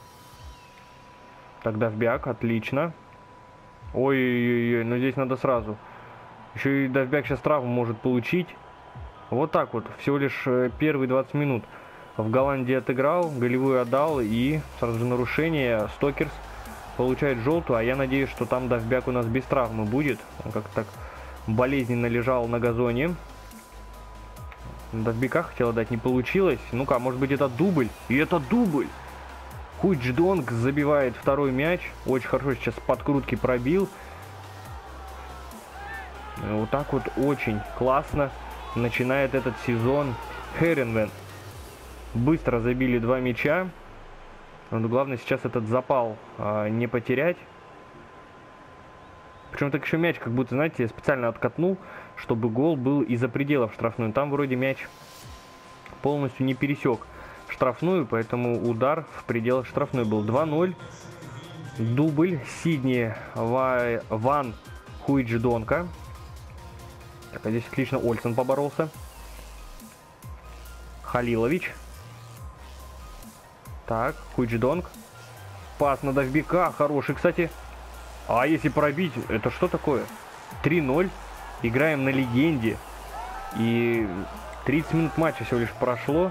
Тогда Давбяк, отлично. Ой-ой-ой, но здесь надо сразу. Еще и Давбяк сейчас травму может получить. Вот так вот, всего лишь первые 20 минут в Голландии отыграл, голевую отдал, и сразу же нарушение. Стокерс получает желтую, а я надеюсь, что там Давбяк у нас без травмы будет. Он как-то так болезненно лежал на газоне. Давбяка хотела дать, не получилось. Ну-ка, может быть это дубль? И это дубль! Хуйдждонг забивает второй мяч. Очень хорошо сейчас подкрутки пробил. Вот так вот очень классно начинает этот сезон Херенвен. Быстро забили два мяча. Но главное сейчас этот запал не потерять. Причем так еще мяч, как будто, знаете, я специально откатнул, чтобы гол был из-за пределов штрафной. Там вроде мяч полностью не пересек штрафную, поэтому удар в пределах штрафной был. 2-0. Дубль Сидни Ван Хуйдждонка. Так, а здесь отлично Ольсен поборолся. Халилович. Так, Хуйдждонг. Пас на Довбика. Хороший, кстати. А если пробить, это что такое? 3-0. Играем на легенде. И 30 минут матча всего лишь прошло.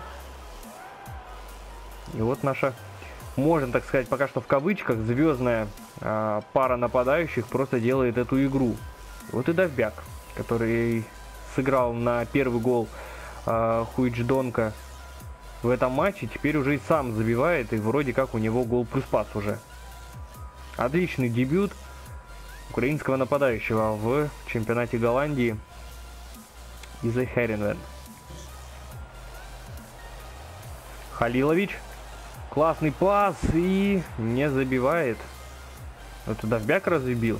И вот наша, можно так сказать, пока что в кавычках, звездная пара нападающих просто делает эту игру. Вот и Довбяк, который сыграл на первый гол Хуйдждонка в этом матче, теперь уже и сам забивает, и вроде как у него гол плюс пас уже. Отличный дебют украинского нападающего в чемпионате Голландии из-за Херенвен. Халилович. Классный пас и не забивает. Это Довбяк разбил.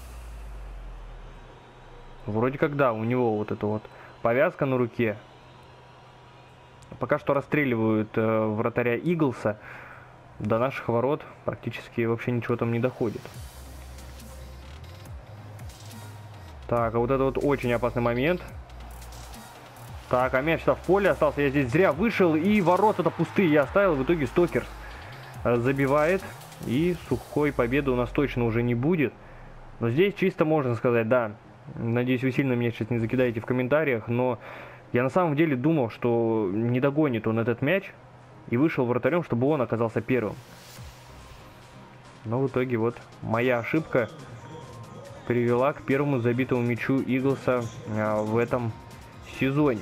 Вроде как да, у него вот эта вот повязка на руке. Пока что расстреливают вратаря Иглса. До наших ворот практически вообще ничего там не доходит. Так, а вот это вот очень опасный момент. Так, а мяч-то в поле остался. Я здесь зря вышел, и ворота-то пустые я оставил. В итоге Стокерс забивает. И сухой победы у нас точно уже не будет. Но здесь чисто можно сказать, да. Надеюсь, вы сильно меня сейчас не закидаете в комментариях. Но я на самом деле думал, что не догонит он этот мяч. И вышел вратарем, чтобы он оказался первым. Но в итоге вот моя ошибка привела к первому забитому мячу Иглса в этом сезоне.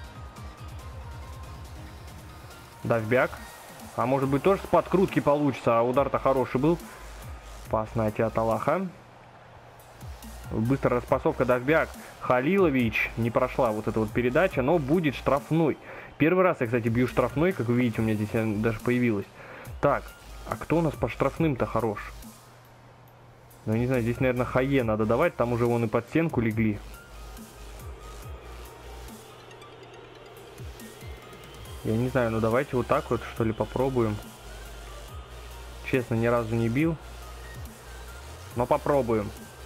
Довбяк. А может быть тоже с подкрутки получится, а удар-то хороший был. Пас на Аталаха. Быстрая распасовка Довбяк. Халилович. Не прошла вот эта вот передача, но будет штрафной. Первый раз я, кстати, бью штрафной, как вы видите, у меня здесь даже появилось. Так, а кто у нас по штрафным-то хорош? Ну, не знаю, здесь, наверное, Хае надо давать, там уже вон и под стенку легли. Я не знаю, ну давайте вот так вот, что ли, попробуем. Честно, ни разу не бил. Но попробуем.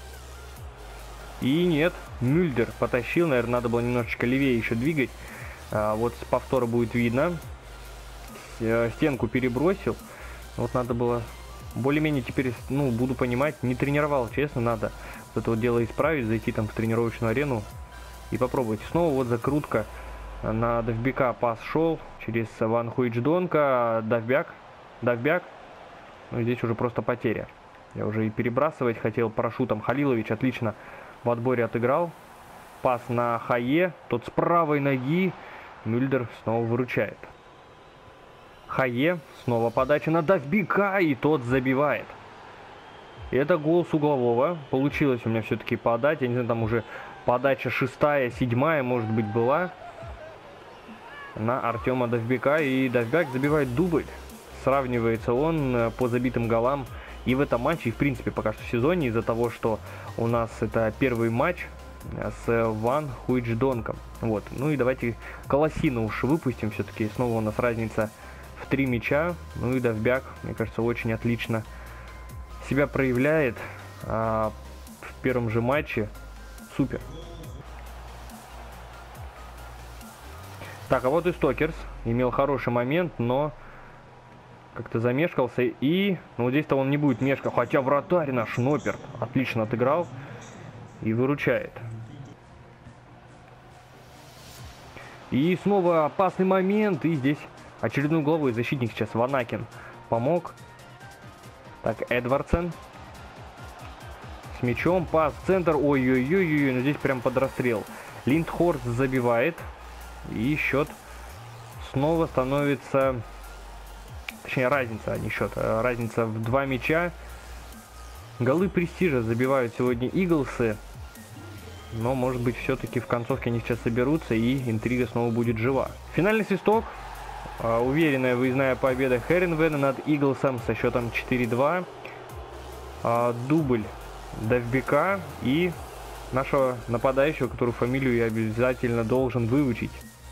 И нет, Мюльдер потащил, наверное, надо было немножечко левее еще двигать. Вот с повтора будет видно. Стенку перебросил. Вот надо было более-менее теперь, ну, буду понимать, не тренировал, честно, надо вот это вот дело исправить, зайти там в тренировочную арену и попробовать. Снова вот закрутка на Довбяка, пас шел через Ван Хуйдждонка, Довбяк. Ну, здесь уже просто потеря. Я уже и перебрасывать хотел парашютом. Халилович отлично в отборе отыграл. Пас на Хае, тот с правой ноги. Мюльдер снова выручает. Хае, снова подача на Довбяка, и тот забивает. И это гол с углового. Получилось у меня все-таки подать. Я не знаю, там уже подача 6-я, 7-я, может быть, была. На Артема Довбяка. И Довбяк забивает дубль. Сравнивается он по забитым голам и в этом матче, и в принципе пока что в сезоне, из-за того, что у нас это первый матч с Ван Хуйдждонком. Вот. Ну и давайте Колосина уж выпустим. Все-таки снова у нас разница в 3 мяча. Ну и Довбяк, мне кажется, очень отлично себя проявляет в первом же матче. Супер. Так, а вот и Стокерс. Имел хороший момент, но как-то замешкался. И, ну, вот здесь-то он не будет мешкать. Хотя вратарь наш Ноперт отлично отыграл и выручает. И снова опасный момент. И здесь очередной головой защитник сейчас Ванакин помог. Так, Эдвардсен с мячом. Пас в центр. Ой-ой-ой-ой. Ну здесь прям под расстрел. Линдхорст забивает. И счет снова становится... Точнее, разница, а не счет. Разница в 2 мяча. Голы престижа забивают сегодня Иглсы. Но, может быть, все-таки в концовке они сейчас соберутся, и интрига снова будет жива. Финальный свисток. Уверенная выездная победа Херенвена над Иглсом со счетом 4-2. Дубль Довбека и нашего нападающего, которую фамилию я обязательно должен выучить.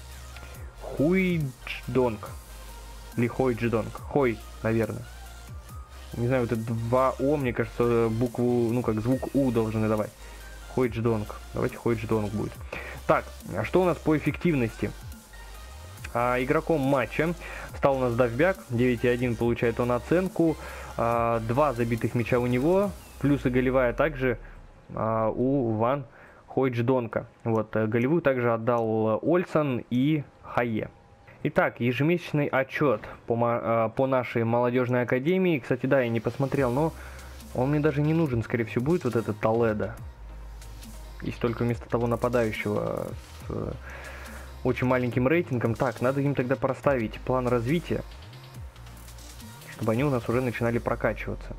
Хуйдждонг. Или Хойдждонг. Хой, наверное. Не знаю, вот это 2О, мне кажется, букву, ну как звук У должны давать. Хойдждонг. Давайте Хойдждонг будет. Так, а что у нас по эффективности? Игроком матча стал у нас Довбяк. 9,1 получает он оценку. 2 забитых мяча у него. Плюс и голевая также у Ван Хойдждонка. Вот, голевую также отдал Ольсон и Хае. Итак, ежемесячный отчет по нашей молодежной академии. Кстати, да, я не посмотрел, но он мне даже не нужен, скорее всего, будет вот этот Толедо. Если только вместо того нападающего с очень маленьким рейтингом. Так, надо им тогда проставить план развития, чтобы они у нас уже начинали прокачиваться.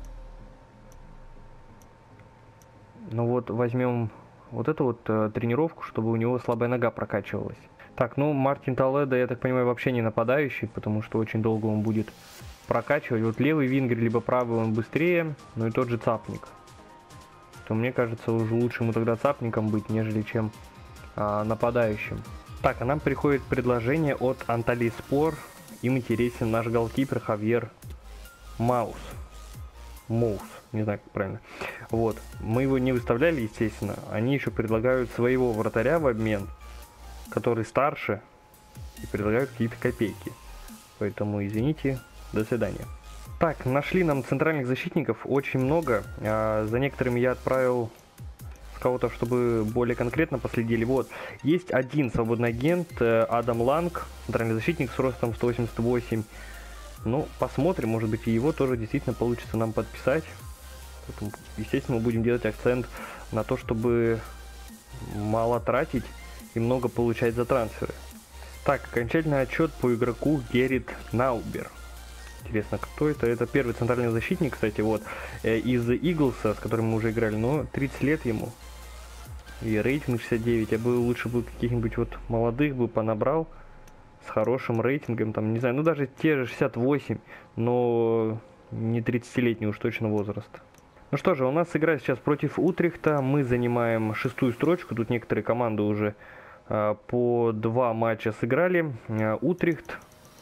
Ну вот, возьмем вот эту вот тренировку, чтобы у него слабая нога прокачивалась. Так, ну Мартин Толедо, я так понимаю, вообще не нападающий, потому что очень долго он будет прокачивать. Вот левый вингер, либо правый он быстрее, ну и тот же Цапник. То мне кажется, уже лучше ему тогда Цапником быть, нежели чем нападающим. Так, а нам приходит предложение от Анталии Спор. Им интересен наш голкипер Хавьер Моус, не знаю, как правильно. Вот, мы его не выставляли, естественно. Они еще предлагают своего вратаря в обмен, который старше, и предлагают какие-то копейки. Поэтому, извините, до свидания. Так, нашли нам центральных защитников очень много. За некоторыми я отправил скаутов, чтобы более конкретно последили. Вот, есть один свободный агент, Адам Ланг, центральный защитник с ростом 188. Ну, посмотрим, может быть, и его тоже действительно получится нам подписать. Поэтому, естественно, мы будем делать акцент на то, чтобы мало тратить и много получать за трансферы. Так, окончательный отчет по игроку Геррит Наубер. Интересно, кто это? Это первый центральный защитник, кстати, вот, из Иглса, с которым мы уже играли, но 30 лет ему. И рейтинг 69, я бы лучше бы каких-нибудь вот молодых бы понабрал, с хорошим рейтингом, там, не знаю, ну даже те же 68, но не 30-летний уж точно возраст. Ну что же, у нас игра сейчас против Утрехта, мы занимаем 6-ю строчку, тут некоторые команды уже по 2 матча сыграли. Утрехт,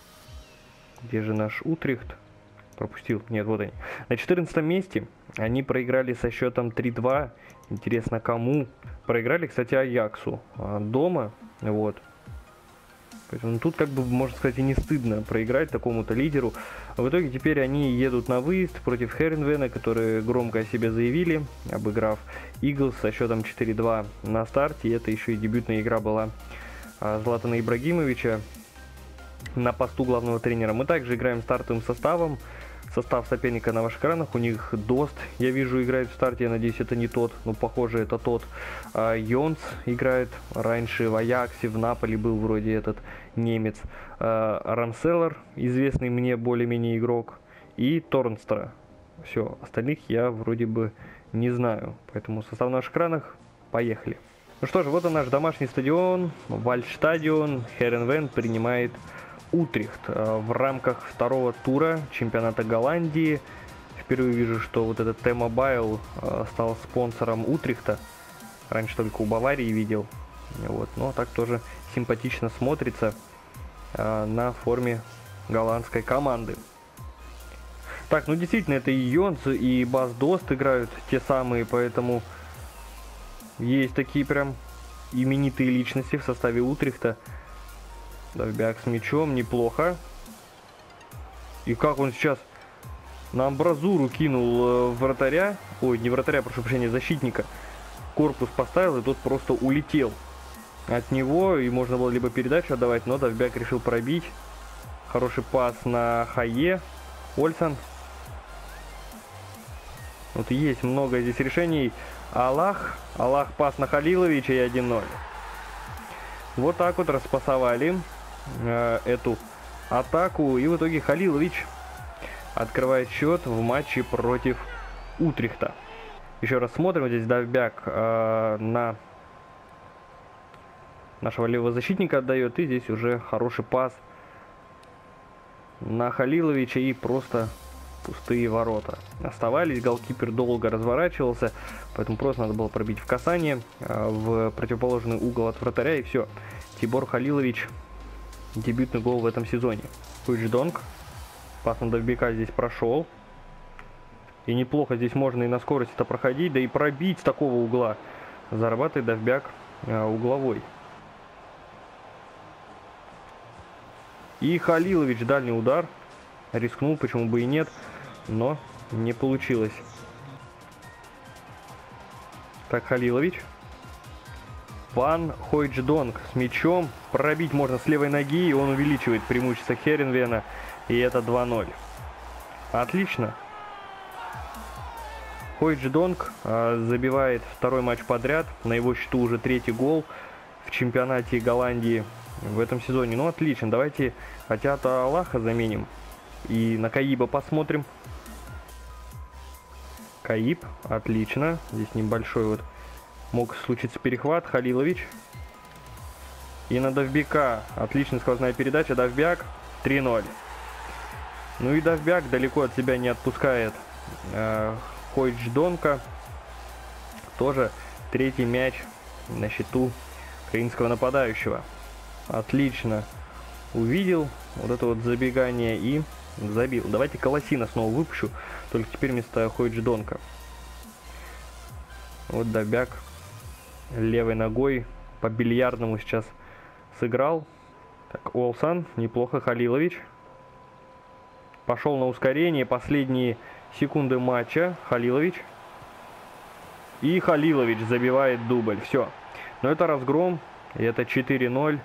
где же наш Утрехт? Пропустил, нет, вот они. На 14 месте они проиграли со счетом 3-2, интересно кому. Проиграли, кстати, Аяксу дома, вот. Поэтому тут, как бы, можно сказать, и не стыдно проиграть такому-то лидеру. В итоге теперь они едут на выезд против Херенвена, которые громко о себе заявили, обыграв Иглс со счетом 4-2 на старте. И это еще и дебютная игра была Златана Ибрагимовича на посту главного тренера. Мы также играем стартовым составом. Состав соперника на ваших экранах. У них Дост, я вижу, играет в старте. Я надеюсь, это не тот. Но похоже, это тот. Йонс играет. Раньше в Аяксе, в Наполе был вроде этот немец. Рамселлер, известный мне более-менее игрок. И Торнстра. Все, остальных я вроде бы не знаю. Поэтому состав на наших экранах. Поехали. Ну что же, вот он наш домашний стадион. Вальдстадион. Херенвен принимает Утрехт в рамках второго тура чемпионата Голландии. Впервые вижу, что вот этот T-Mobile стал спонсором Утрехта. Раньше только у Баварии видел. Вот. Но так тоже симпатично смотрится на форме голландской команды. Так, ну действительно, это и Йонс, и Бас Дост играют те самые, поэтому есть такие прям именитые личности в составе Утрехта. Довбяк с мячом, неплохо. И как он сейчас на амбразуру кинул вратаря. Ой, не вратаря, прошу прощения, защитника. Корпус поставил, и тот просто улетел от него. И можно было либо передачу отдавать, но Довбяк решил пробить. Хороший пас на Хае. Ольсон. Вот есть много здесь решений. Аллах пас на Халиловича и 1-0. Вот так вот распасовали эту атаку. И в итоге Халилович открывает счет в матче против Утрехта. Еще раз смотрим. Здесь Довбяк на нашего левого защитника отдает. И здесь уже хороший пас на Халиловича и просто пустые ворота оставались. Голкипер долго разворачивался, поэтому просто надо было пробить в касание в противоположный угол от вратаря, и все. Тибор Халилович, дебютный гол в этом сезоне. Хуйчдонг, пас на Довбека здесь прошел. И неплохо здесь можно и на скорости-то проходить, да и пробить с такого угла. Зарабатывает Довбяк угловой. И Халилович, дальний удар. Рискнул, почему бы и нет, но не получилось. Так, Халилович. Ван Хойчдонг с мячом. Пробить можно с левой ноги, и он увеличивает преимущество Херенвена. И это 2-0. Отлично. Хойчдонг забивает второй матч подряд. На его счету уже 3-й гол в чемпионате Голландии в этом сезоне. Ну, отлично. Давайте Атиата Аллаха заменим. И на Каиба посмотрим. Каиб, отлично. Здесь небольшой вот мог случиться перехват. Халилович. И на Довбека. Отличная сквозная передача. Довбяк. 3-0. Ну и Довбяк далеко от себя не отпускает Хойчдонга. Тоже 3-й мяч на счету украинского нападающего. Отлично. Увидел вот это вот забегание и забил. Давайте Колосина снова выпущу, только теперь вместо Хойчдонга. Вот Довбяк левой ногой по бильярдному сейчас сыграл. Так, Олсан, неплохо. Халилович пошел на ускорение. Последние секунды матча. Халилович. И Халилович забивает дубль. Все. Но это разгром. И это 4-0.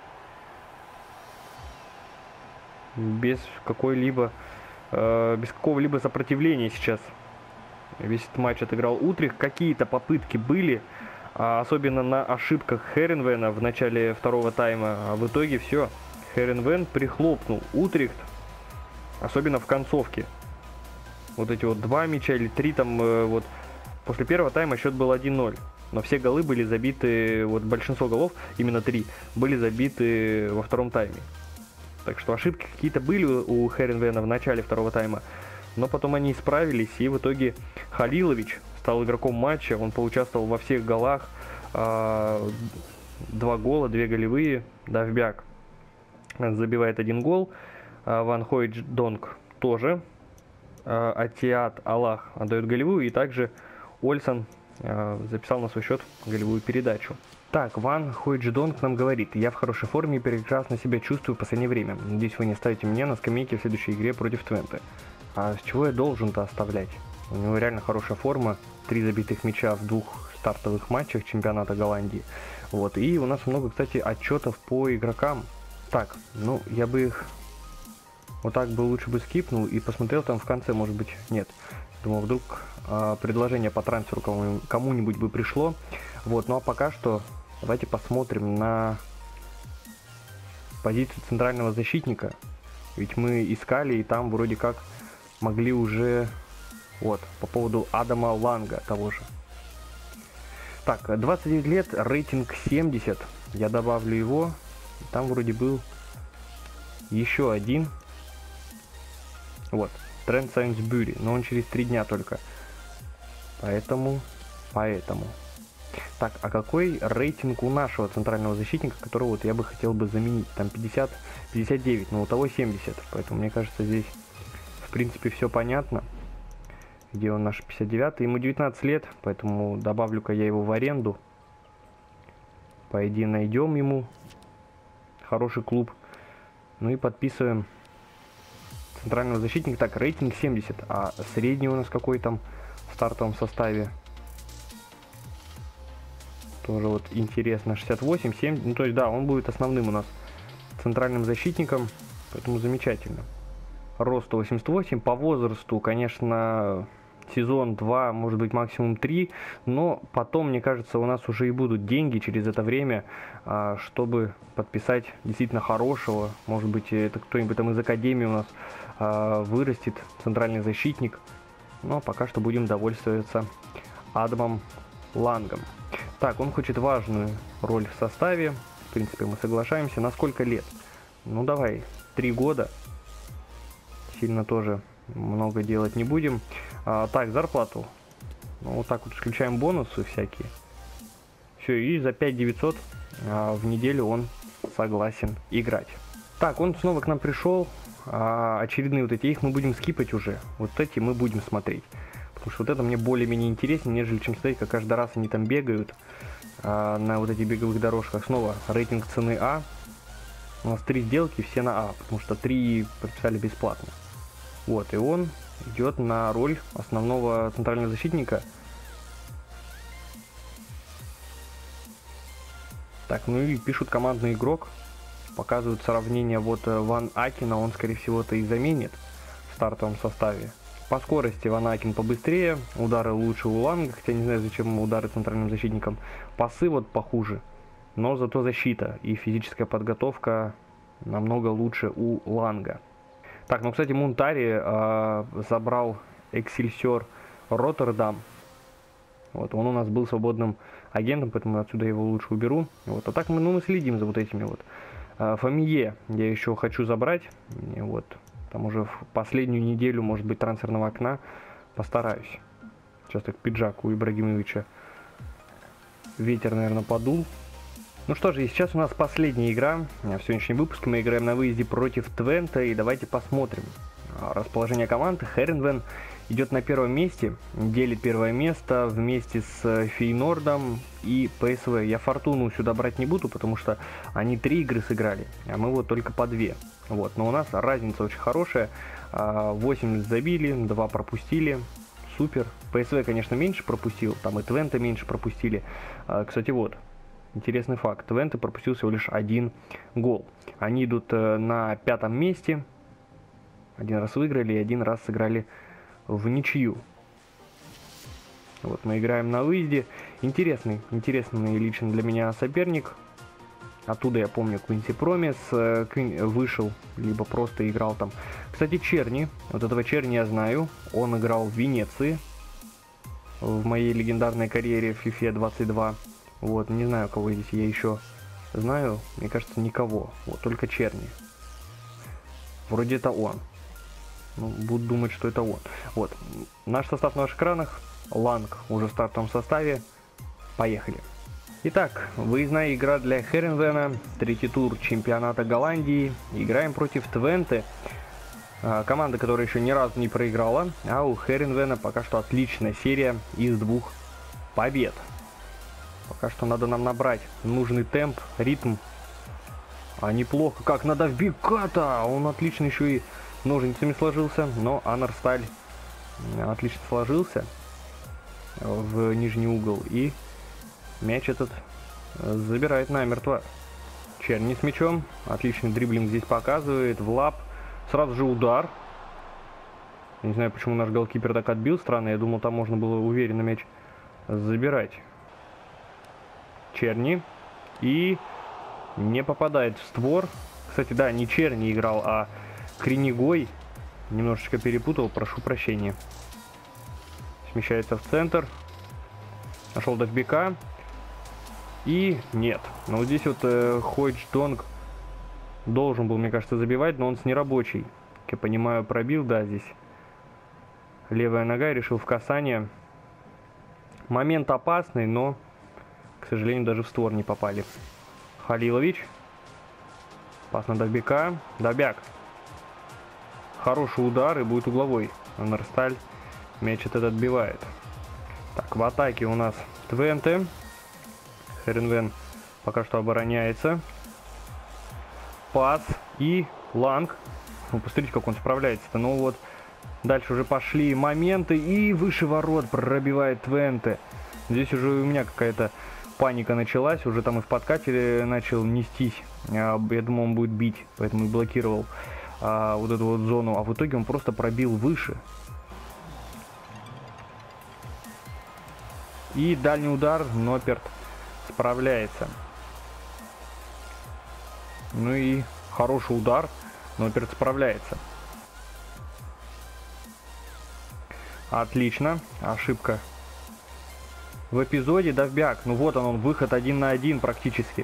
Без какого-либо сопротивления сейчас весь этот матч отыграл Утрехт. Какие-то попытки были, особенно на ошибках Херенвена в начале второго тайма. А в итоге все. Херенвен прихлопнул Утрехт, особенно в концовке. Вот эти вот 2 мяча или 3 там, вот после первого тайма счет был 1-0. Но все голы были забиты, вот большинство голов, именно 3, были забиты во втором тайме. Так что ошибки какие-то были у Херенвена в начале второго тайма, но потом они исправились, и в итоге Халилович стал игроком матча. Он поучаствовал во всех голах, 2 гола, 2 голевые. Довбяк забивает 1 гол, Ван Хойчдонг тоже, Атиат Аллах отдает голевую, и также Ольсон записал на свой счет голевую передачу. Так, Ван Хойчдонг нам говорит: я в хорошей форме и прекрасно себя чувствую в последнее время. Надеюсь, вы не оставите меня на скамейке в следующей игре против Твенте. А с чего я должен-то оставлять? У него реально хорошая форма. 3 забитых мяча в 2 стартовых матчах чемпионата Голландии. Вот, и у нас много, кстати, отчетов по игрокам. Так, ну, я бы их вот так бы лучше бы скипнул и посмотрел там в конце, может быть, нет. Думал, вдруг предложение по трансферу кому-нибудь бы пришло. Вот, ну а пока что давайте посмотрим на позицию центрального защитника. Ведь мы искали, и там вроде как могли уже... Вот, по поводу Адама Ланга того же. Так, 29 лет, рейтинг 70. Я добавлю его. Там вроде был еще один. Вот, Трент Сайнсбюри. Но он через 3 дня только. Поэтому... Так, а какой рейтинг у нашего центрального защитника, которого вот я бы хотел бы заменить? Там 50, 59, но у того 70. Поэтому, мне кажется, здесь, в принципе, все понятно. Где он наш 59-й? Ему 19 лет, поэтому добавлю-ка я его в аренду. По идее, найдем ему хороший клуб. Ну и подписываем центрального защитника. Так, рейтинг 70, а средний у нас какой там в стартовом составе? Тоже вот интересно, 68, 7, ну то есть да, он будет основным у нас центральным защитником, поэтому замечательно. Рост 188, по возрасту, конечно, сезон 2, может быть максимум 3, но потом, мне кажется, у нас уже и будут деньги через это время, чтобы подписать действительно хорошего, может быть, это кто-нибудь там из академии у нас вырастет, центральный защитник, но пока что будем довольствоваться Адамом Лангом. Так, он хочет важную роль в составе. В принципе, мы соглашаемся. На сколько лет? Ну, давай, 3 года. сильно тоже много делать не будем. Так, зарплату. Ну, вот так вот исключаем бонусы всякие. Все, и за 5900 в неделю он согласен играть. Так, он снова к нам пришел. Очередные вот эти, их мы будем скипать уже. Вот эти мы будем смотреть. Потому что вот это мне более-менее интереснее, нежели чем смотреть, как каждый раз они там бегают на вот этих беговых дорожках. Снова рейтинг цены А. У нас 3 сделки, все на А, потому что 3 подписали бесплатно. Вот, и он идет на роль основного центрального защитника. Так, ну и пишут командный игрок. Показывают сравнение, вот Ван Акина, он скорее всего-то и заменит в стартовом составе. По скорости Ван Акин побыстрее, удары лучше у Ланга, хотя не знаю, зачем удары центральным защитникам. Пасы вот похуже, но зато защита и физическая подготовка намного лучше у Ланга. Так, ну, кстати, Мунтари забрал Эксельсиор Роттердам. Вот, он у нас был свободным агентом, поэтому отсюда его лучше уберу. Вот, а так мы следим за вот этими вот. Фамие я еще хочу забрать. И вот, там уже в последнюю неделю, может быть, трансферного окна постараюсь. Сейчас так пиджак у Ибрагимовича. Ветер, наверное, подул. Ну что же, и сейчас у нас последняя игра. В сегодняшнем выпуске мы играем на выезде против Твента. И давайте посмотрим расположение команды. Херенвен идет на первом месте, делит первое место вместе с Фейнордом и ПСВ. Я Фортуну сюда брать не буду, потому что они 3 игры сыграли, а мы вот только по 2. Вот, но у нас разница очень хорошая. 8 забили, 2 пропустили. Супер. ПСВ, конечно, меньше пропустил, там и Твента меньше пропустили. Кстати, вот, интересный факт. Твента пропустил всего лишь 1 гол. Они идут на 5-м месте. 1 раз выиграли и 1 раз сыграли в ничью. Вот мы играем на выезде. Интересный лично для меня соперник. Оттуда я помню Квинси Промис вышел, либо просто играл там. Кстати, Черни. Вот этого Черни я знаю. Он играл в Венеции в моей легендарной карьере в FIFA 22. Вот, не знаю, кого здесь я еще знаю. Мне кажется, никого. Вот, только Черни. Вроде это он. Ну, буду думать, что это он. Вот. Наш состав на ваших экранах. Ланг уже в стартовом составе. Поехали. Итак, выездная игра для Херенвена. 3-й тур чемпионата Голландии. Играем против Твенте. Команда, которая еще ни разу не проиграла. А у Херенвена пока что отличная серия из 2 побед. Пока что надо нам набрать нужный темп, ритм. А неплохо. Как надо вбегать-то! Он отлично еще и ножницами сложился, но Анарсталь отлично сложился в нижний угол, и мяч этот забирает намертво. Черни с мячом, отличный дриблинг здесь показывает, в лап, сразу же удар. Не знаю, почему наш голкипер так отбил, странно, я думал, там можно было уверенно мяч забирать. Черни, и не попадает в створ. Кстати, да, не Черни играл, а Кринигой. Немножечко перепутал, прошу прощения. Смещается в центр. Нашел Довбека. И нет. Но вот здесь вот Хойчдонг должен был, мне кажется, забивать, но он с нерабочей. Как я понимаю, пробил, да, здесь. Левая нога, решил в касание. Момент опасный, но, к сожалению, даже в створ не попали. Халилович. Пас на Довбека. Довбяк. Хороший удар и будет угловой. Анарсталь мяч этот отбивает. Так, в атаке у нас Твенте. Херенвен пока что обороняется. Пас и Ланг. Ну, посмотрите, как он справляется-то. Ну вот, дальше уже пошли моменты. И выше ворот пробивает Твенте. Здесь уже у меня какая-то паника началась. Уже там и в подкате начал нестись. Я думал, он будет бить, поэтому и блокировал вот эту вот зону, а в итоге он просто пробил выше. И дальний удар, Ноперт справляется. Ну и хороший удар, Ноперт справляется. Отлично, ошибка в эпизоде. Довбяк, ну вот он, выход 1 на 1 практически.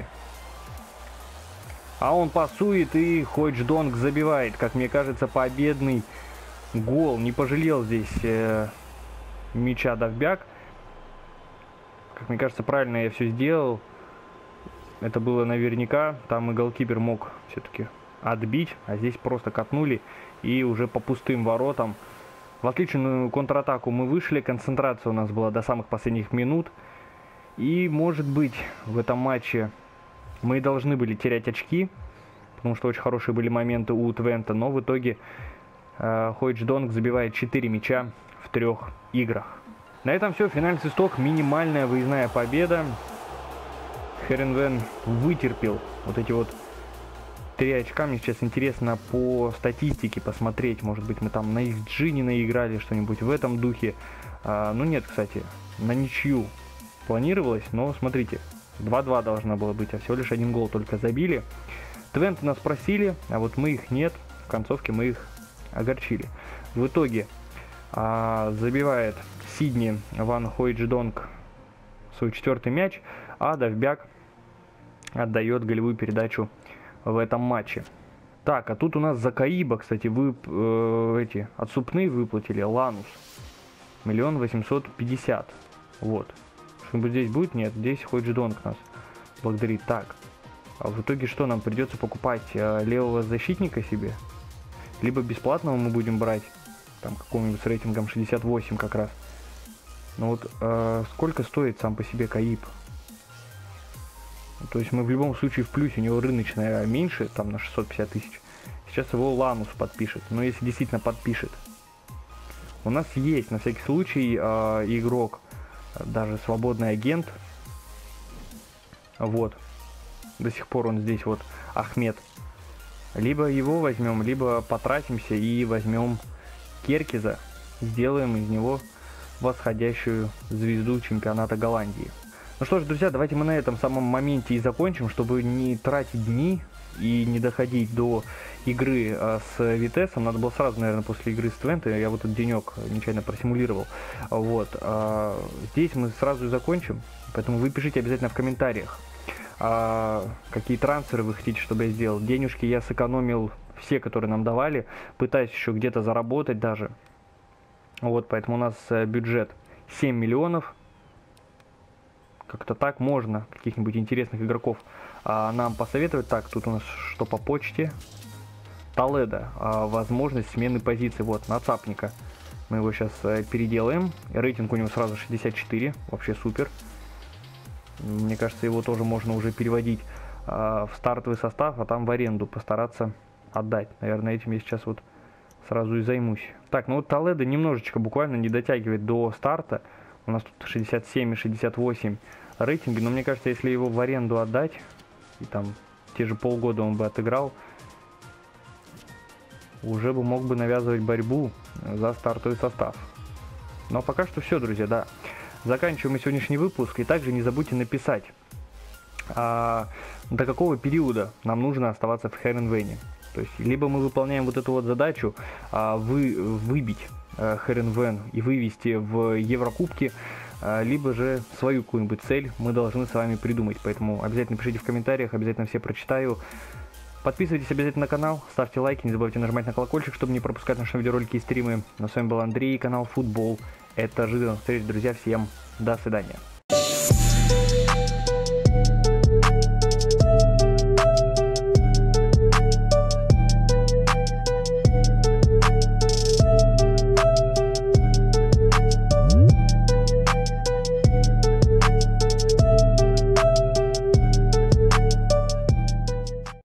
А он пасует, и Хойчдонг забивает, как мне кажется, победный гол. Не пожалел здесь мяча Довбяк. Как мне кажется, правильно я все сделал. Это было наверняка. Там и голкипер мог все-таки отбить. А здесь просто катнули. И уже по пустым воротам. В отличную контратаку мы вышли. Концентрация у нас была до самых последних минут. И может быть в этом матче мы должны были терять очки. Потому что очень хорошие были моменты у Твента. Но в итоге Хойч Донг забивает 4 мяча в 3 играх. На этом все. Финальный свисток. Минимальная выездная победа. Херенвен вытерпел вот эти вот 3 очка. Мне сейчас интересно по статистике посмотреть. Может быть, мы там на XG не наиграли, что-нибудь в этом духе. Ну нет, кстати, на ничью планировалось. Но смотрите, 2-2 должна была быть, а всего лишь 1 гол только забили. Твенты нас просили, а вот мы их нет. В концовке мы их огорчили. В итоге забивает Сидни Ван Хойч Донг свой 4-й мяч, а Довбяк отдает голевую передачу в этом матче. Так, а тут у нас за Каиба, кстати, эти отступные выплатили. Ланус 1 850 000. Вот. Что-нибудь здесь будет? Нет, здесь Хойч Донг нас благодарит. Так, а в итоге что, нам придется покупать левого защитника себе? Либо бесплатного мы будем брать, там какого-нибудь с рейтингом 68 как раз. Но вот сколько стоит сам по себе Каиб? То есть мы в любом случае в плюсе, у него рыночная меньше, там на 650 000. Сейчас его Ланус подпишет, но если действительно подпишет. У нас есть на всякий случай игрок, даже свободный агент. Вот. До сих пор он здесь вот, Ахмед. Либо его возьмем, либо потратимся и возьмем Керкиза. Сделаем из него восходящую звезду чемпионата Голландии. Ну что ж, друзья, давайте мы на этом самом моменте и закончим, чтобы не тратить дни и не доходить до игры с Витесом. Надо было сразу, наверное, после игры с Твенте. Я вот этот денек нечаянно просимулировал. Вот. Здесь мы сразу и закончим. Поэтому вы пишите обязательно в комментариях, какие трансферы вы хотите, чтобы я сделал. Денежки я сэкономил все, которые нам давали. Пытаюсь еще где-то заработать даже. Вот, поэтому у нас бюджет 7 миллионов. Как-то так можно каких-нибудь интересных игроков нам посоветовать. Так, тут у нас что по почте? Толедо. Возможность смены позиции. Вот, на Цапника. Мы его сейчас переделаем. Рейтинг у него сразу 64. Вообще супер. Мне кажется, его тоже можно уже переводить в стартовый состав, а там в аренду постараться отдать. Наверное, этим я сейчас вот сразу и займусь. Так, ну вот Толедо немножечко буквально не дотягивает до старта. У нас тут 67 и 68 рейтинги, но мне кажется, если его в аренду отдать, и там те же полгода он бы отыграл, уже бы мог бы навязывать борьбу за стартовый состав. Но пока что все, друзья, да. Заканчиваем мы сегодняшний выпуск, и также не забудьте написать, до какого периода нам нужно оставаться в Херенвене. То есть, либо мы выполняем вот эту вот задачу, выбить Херенвен и вывести в Еврокубки, либо же свою какую-нибудь цель мы должны с вами придумать. Поэтому обязательно пишите в комментариях, обязательно все прочитаю. Подписывайтесь обязательно на канал, ставьте лайки, не забывайте нажимать на колокольчик, чтобы не пропускать наши видеоролики и стримы. Ну, с вами был Андрей, канал Футбол. Это ожиданно встреч, друзья. Всем до свидания.